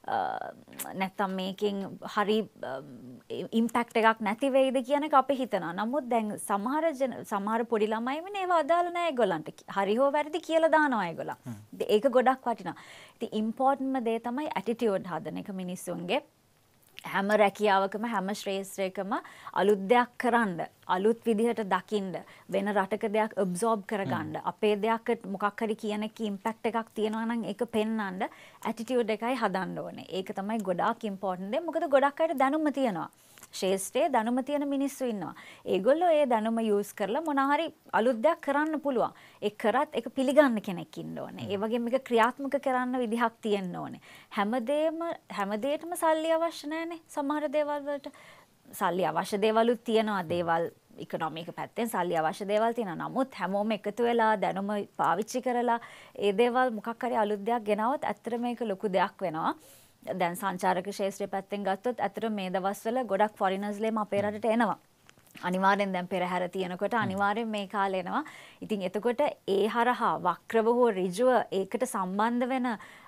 නැත්තම් මේකෙන් හරි ඉම්පැක්ට් එකක් නැති වෙයිද කියන එක අපි හිතනවා නමුත් දැන් සමහර සමහර පොඩි ළමයි වෙන්නේ ඒව අදාළ නැහැ ඒගොල්ලන්ට හරි හෝ වැරදි කියලා දානවා ඒගොල්ලන්. ඒක ගොඩක් වටිනවා. ඉතින් ඉම්පෝටන්ට්ම දේ තමයි ඇටිටියුඩ් හදන එක මිනිස්සුන්ගේ. හැම රැකියාවකම හැම ශ්‍රේෂ්ඨයකම අලුත් දෙයක් කරන්න, අලුත් විදිහට දකින්න, වෙන රටක දෙයක් ඇබ්සෝබ් කරගන්න, අපේ දෙයක් මොකක් හරි කියන එක ඉම්පැක්ට් එකක් තියෙනවා නම් ඒක පෙන්වන්න ඇටිටියුඩ් එකයි හදන්න ඕනේ. ඒක තමයි ගොඩාක් ඉම්පෝටන්ට් දේ. මොකද ගොඩක් අයට දැනුම තියෙනවා. ශේෂ්ඨයේ දැනුම තියෙන මිනිස්සු ඉන්නවා. ඒගොල්ලෝ ඒ දැනුම යූස් කරලා මොනවා හරි අලුත් දෙයක් කරන්න පුළුවන්. ඒ කරත් ඒක පිළිගන්න කෙනෙක් ඉන්න ඕනේ. ඒ වගේම මේක ක්‍රියාත්මක කරන්න විදිහක් තියෙන්න ඕනේ. හැමදේම හැමදේටම සල්ලි අවශ්‍ය නැහැනේ. සමහර දේවල් වලට සල්ලි අවශ්‍ය දේවලුත් තියෙනවා. දේවල් ඉකොනොමික පැත්තෙන් සල්ලි අවශ්‍ය දේවල් තියෙනවා. නමුත් හැමෝම එකතු වෙලා දැනුම පාවිච්චි කරලා ඒ දේවල් මොකක් හරි අලුත් දෙයක් ගෙනවොත් ඇත්තට මේක ලොකු දෙයක් වෙනවා. දැන් සංචාරක ශාස්ත්‍රය පැත්තෙන් ගත්තොත් අතර මේ දවස්වල ගොඩක් ෆොරිනර්ස්ලේම අපේ රටට එනවා. අනිවාර්යෙන් දැන් පෙරහැර තියෙනකොට අනිවාර්යෙන් මේ කාලේ එනවා. ඉතින් එතකොට ඒ හරහා වක්‍රව හෝ ඍජුව ඒකට සම්බන්ධ වෙන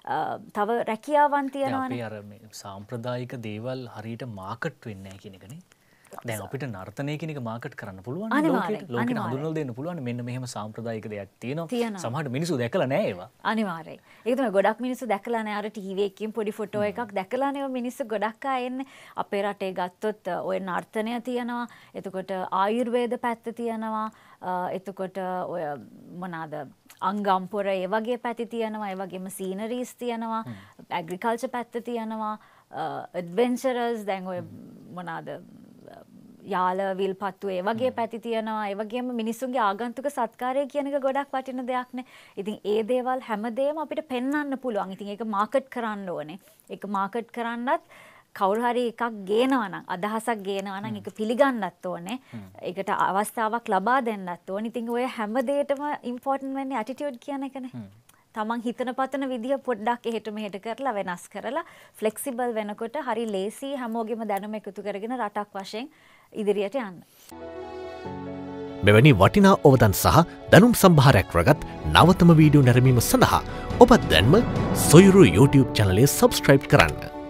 තව රැකියාවන් තියෙනවානේ. අපි අර මේ සාම්ප්‍රදායික දේවල් හරියට මාකට් වෙන්නේ නැහැ කියන එකනේ. දැන් අපිට නර්තනය කියන එක මාකට් කරන්න පුළුවන් ලෝකෙට ලෝකෙට හඳුන්වලා දෙන්න පුළුවන් මෙන්න මෙහෙම සාම්ප්‍රදායික දෙයක් තියෙනවා සමහර මිනිස්සු දැකලා නැහැ ඒවා අනිවාර්යයෙන් ඒක තමයි ගොඩක් මිනිස්සු දැකලා නැහැ අර ටීවී එකකින් පොඩි ෆොටෝ එකක් දැකලා නේ මිනිස්සු ගොඩක් අය එන්නේ අපේ රටේ ගත්තොත් ඔය නර්තනය තියෙනවා එතකොට ආයුර්වේද පැත්ත තියෙනවා එතකොට ඔය මොනවාද අංගම්පොර ඒ වගේ පැති තියෙනවා ඒ වගේම සීනරීස් තියෙනවා ඇග්‍රිකල්චර් පැත්ත තියෙනවා ඇඩ්වෙන්චරර්ස් දැන් ඔය මොනවාද යාල විල්පත්තු ඒ වගේ පැති තියෙනවා ඒ වගේම මිනිස්සුන්ගේ ආගන්තුක සත්කාරය කියන එක ගොඩක් වටින දෙයක් නේ. ඉතින් ඒ දේවල් හැමදේම අපිට පෙන්වන්න පුළුවන්. ඉතින් ඒක මාකට් කරන්න ඕනේ. ඒක මාකට් කරන්නත් කවුරු හරි එකක් ගේනවා නම් අදහසක් ගේනවා නම් ඒක පිළිගන්නත් ඕනේ. ඒකට අවස්ථාවක් ලබා දෙන්නත් ඕනේ. ඉතින් ඔය හැමදේටම ඉම්පෝටන්ට් වෙන්නේ ඇටිටියුඩ් කියන එකනේ. තමන් හිතන පතන විදිහ පොඩ්ඩක් එහෙට මෙහෙට කරලා වෙනස් කරලා ෆ්ලෙක්සිබල් වෙනකොට හරි ලේසි හැමෝගෙම දැනුම එකතු කරගෙන රටක් වශයෙන් ඉදිරියට යන්න. මෙවැනි වටිනා අවධන් සහ දැනුම් සම්භාරයක් රැගත් නවතම වීඩියෝ නැරඹීම සඳහා ඔබ දැන්ම සොයුරු YouTube චැනලය සබ්ස්ක්‍රයිබ් කරන්න.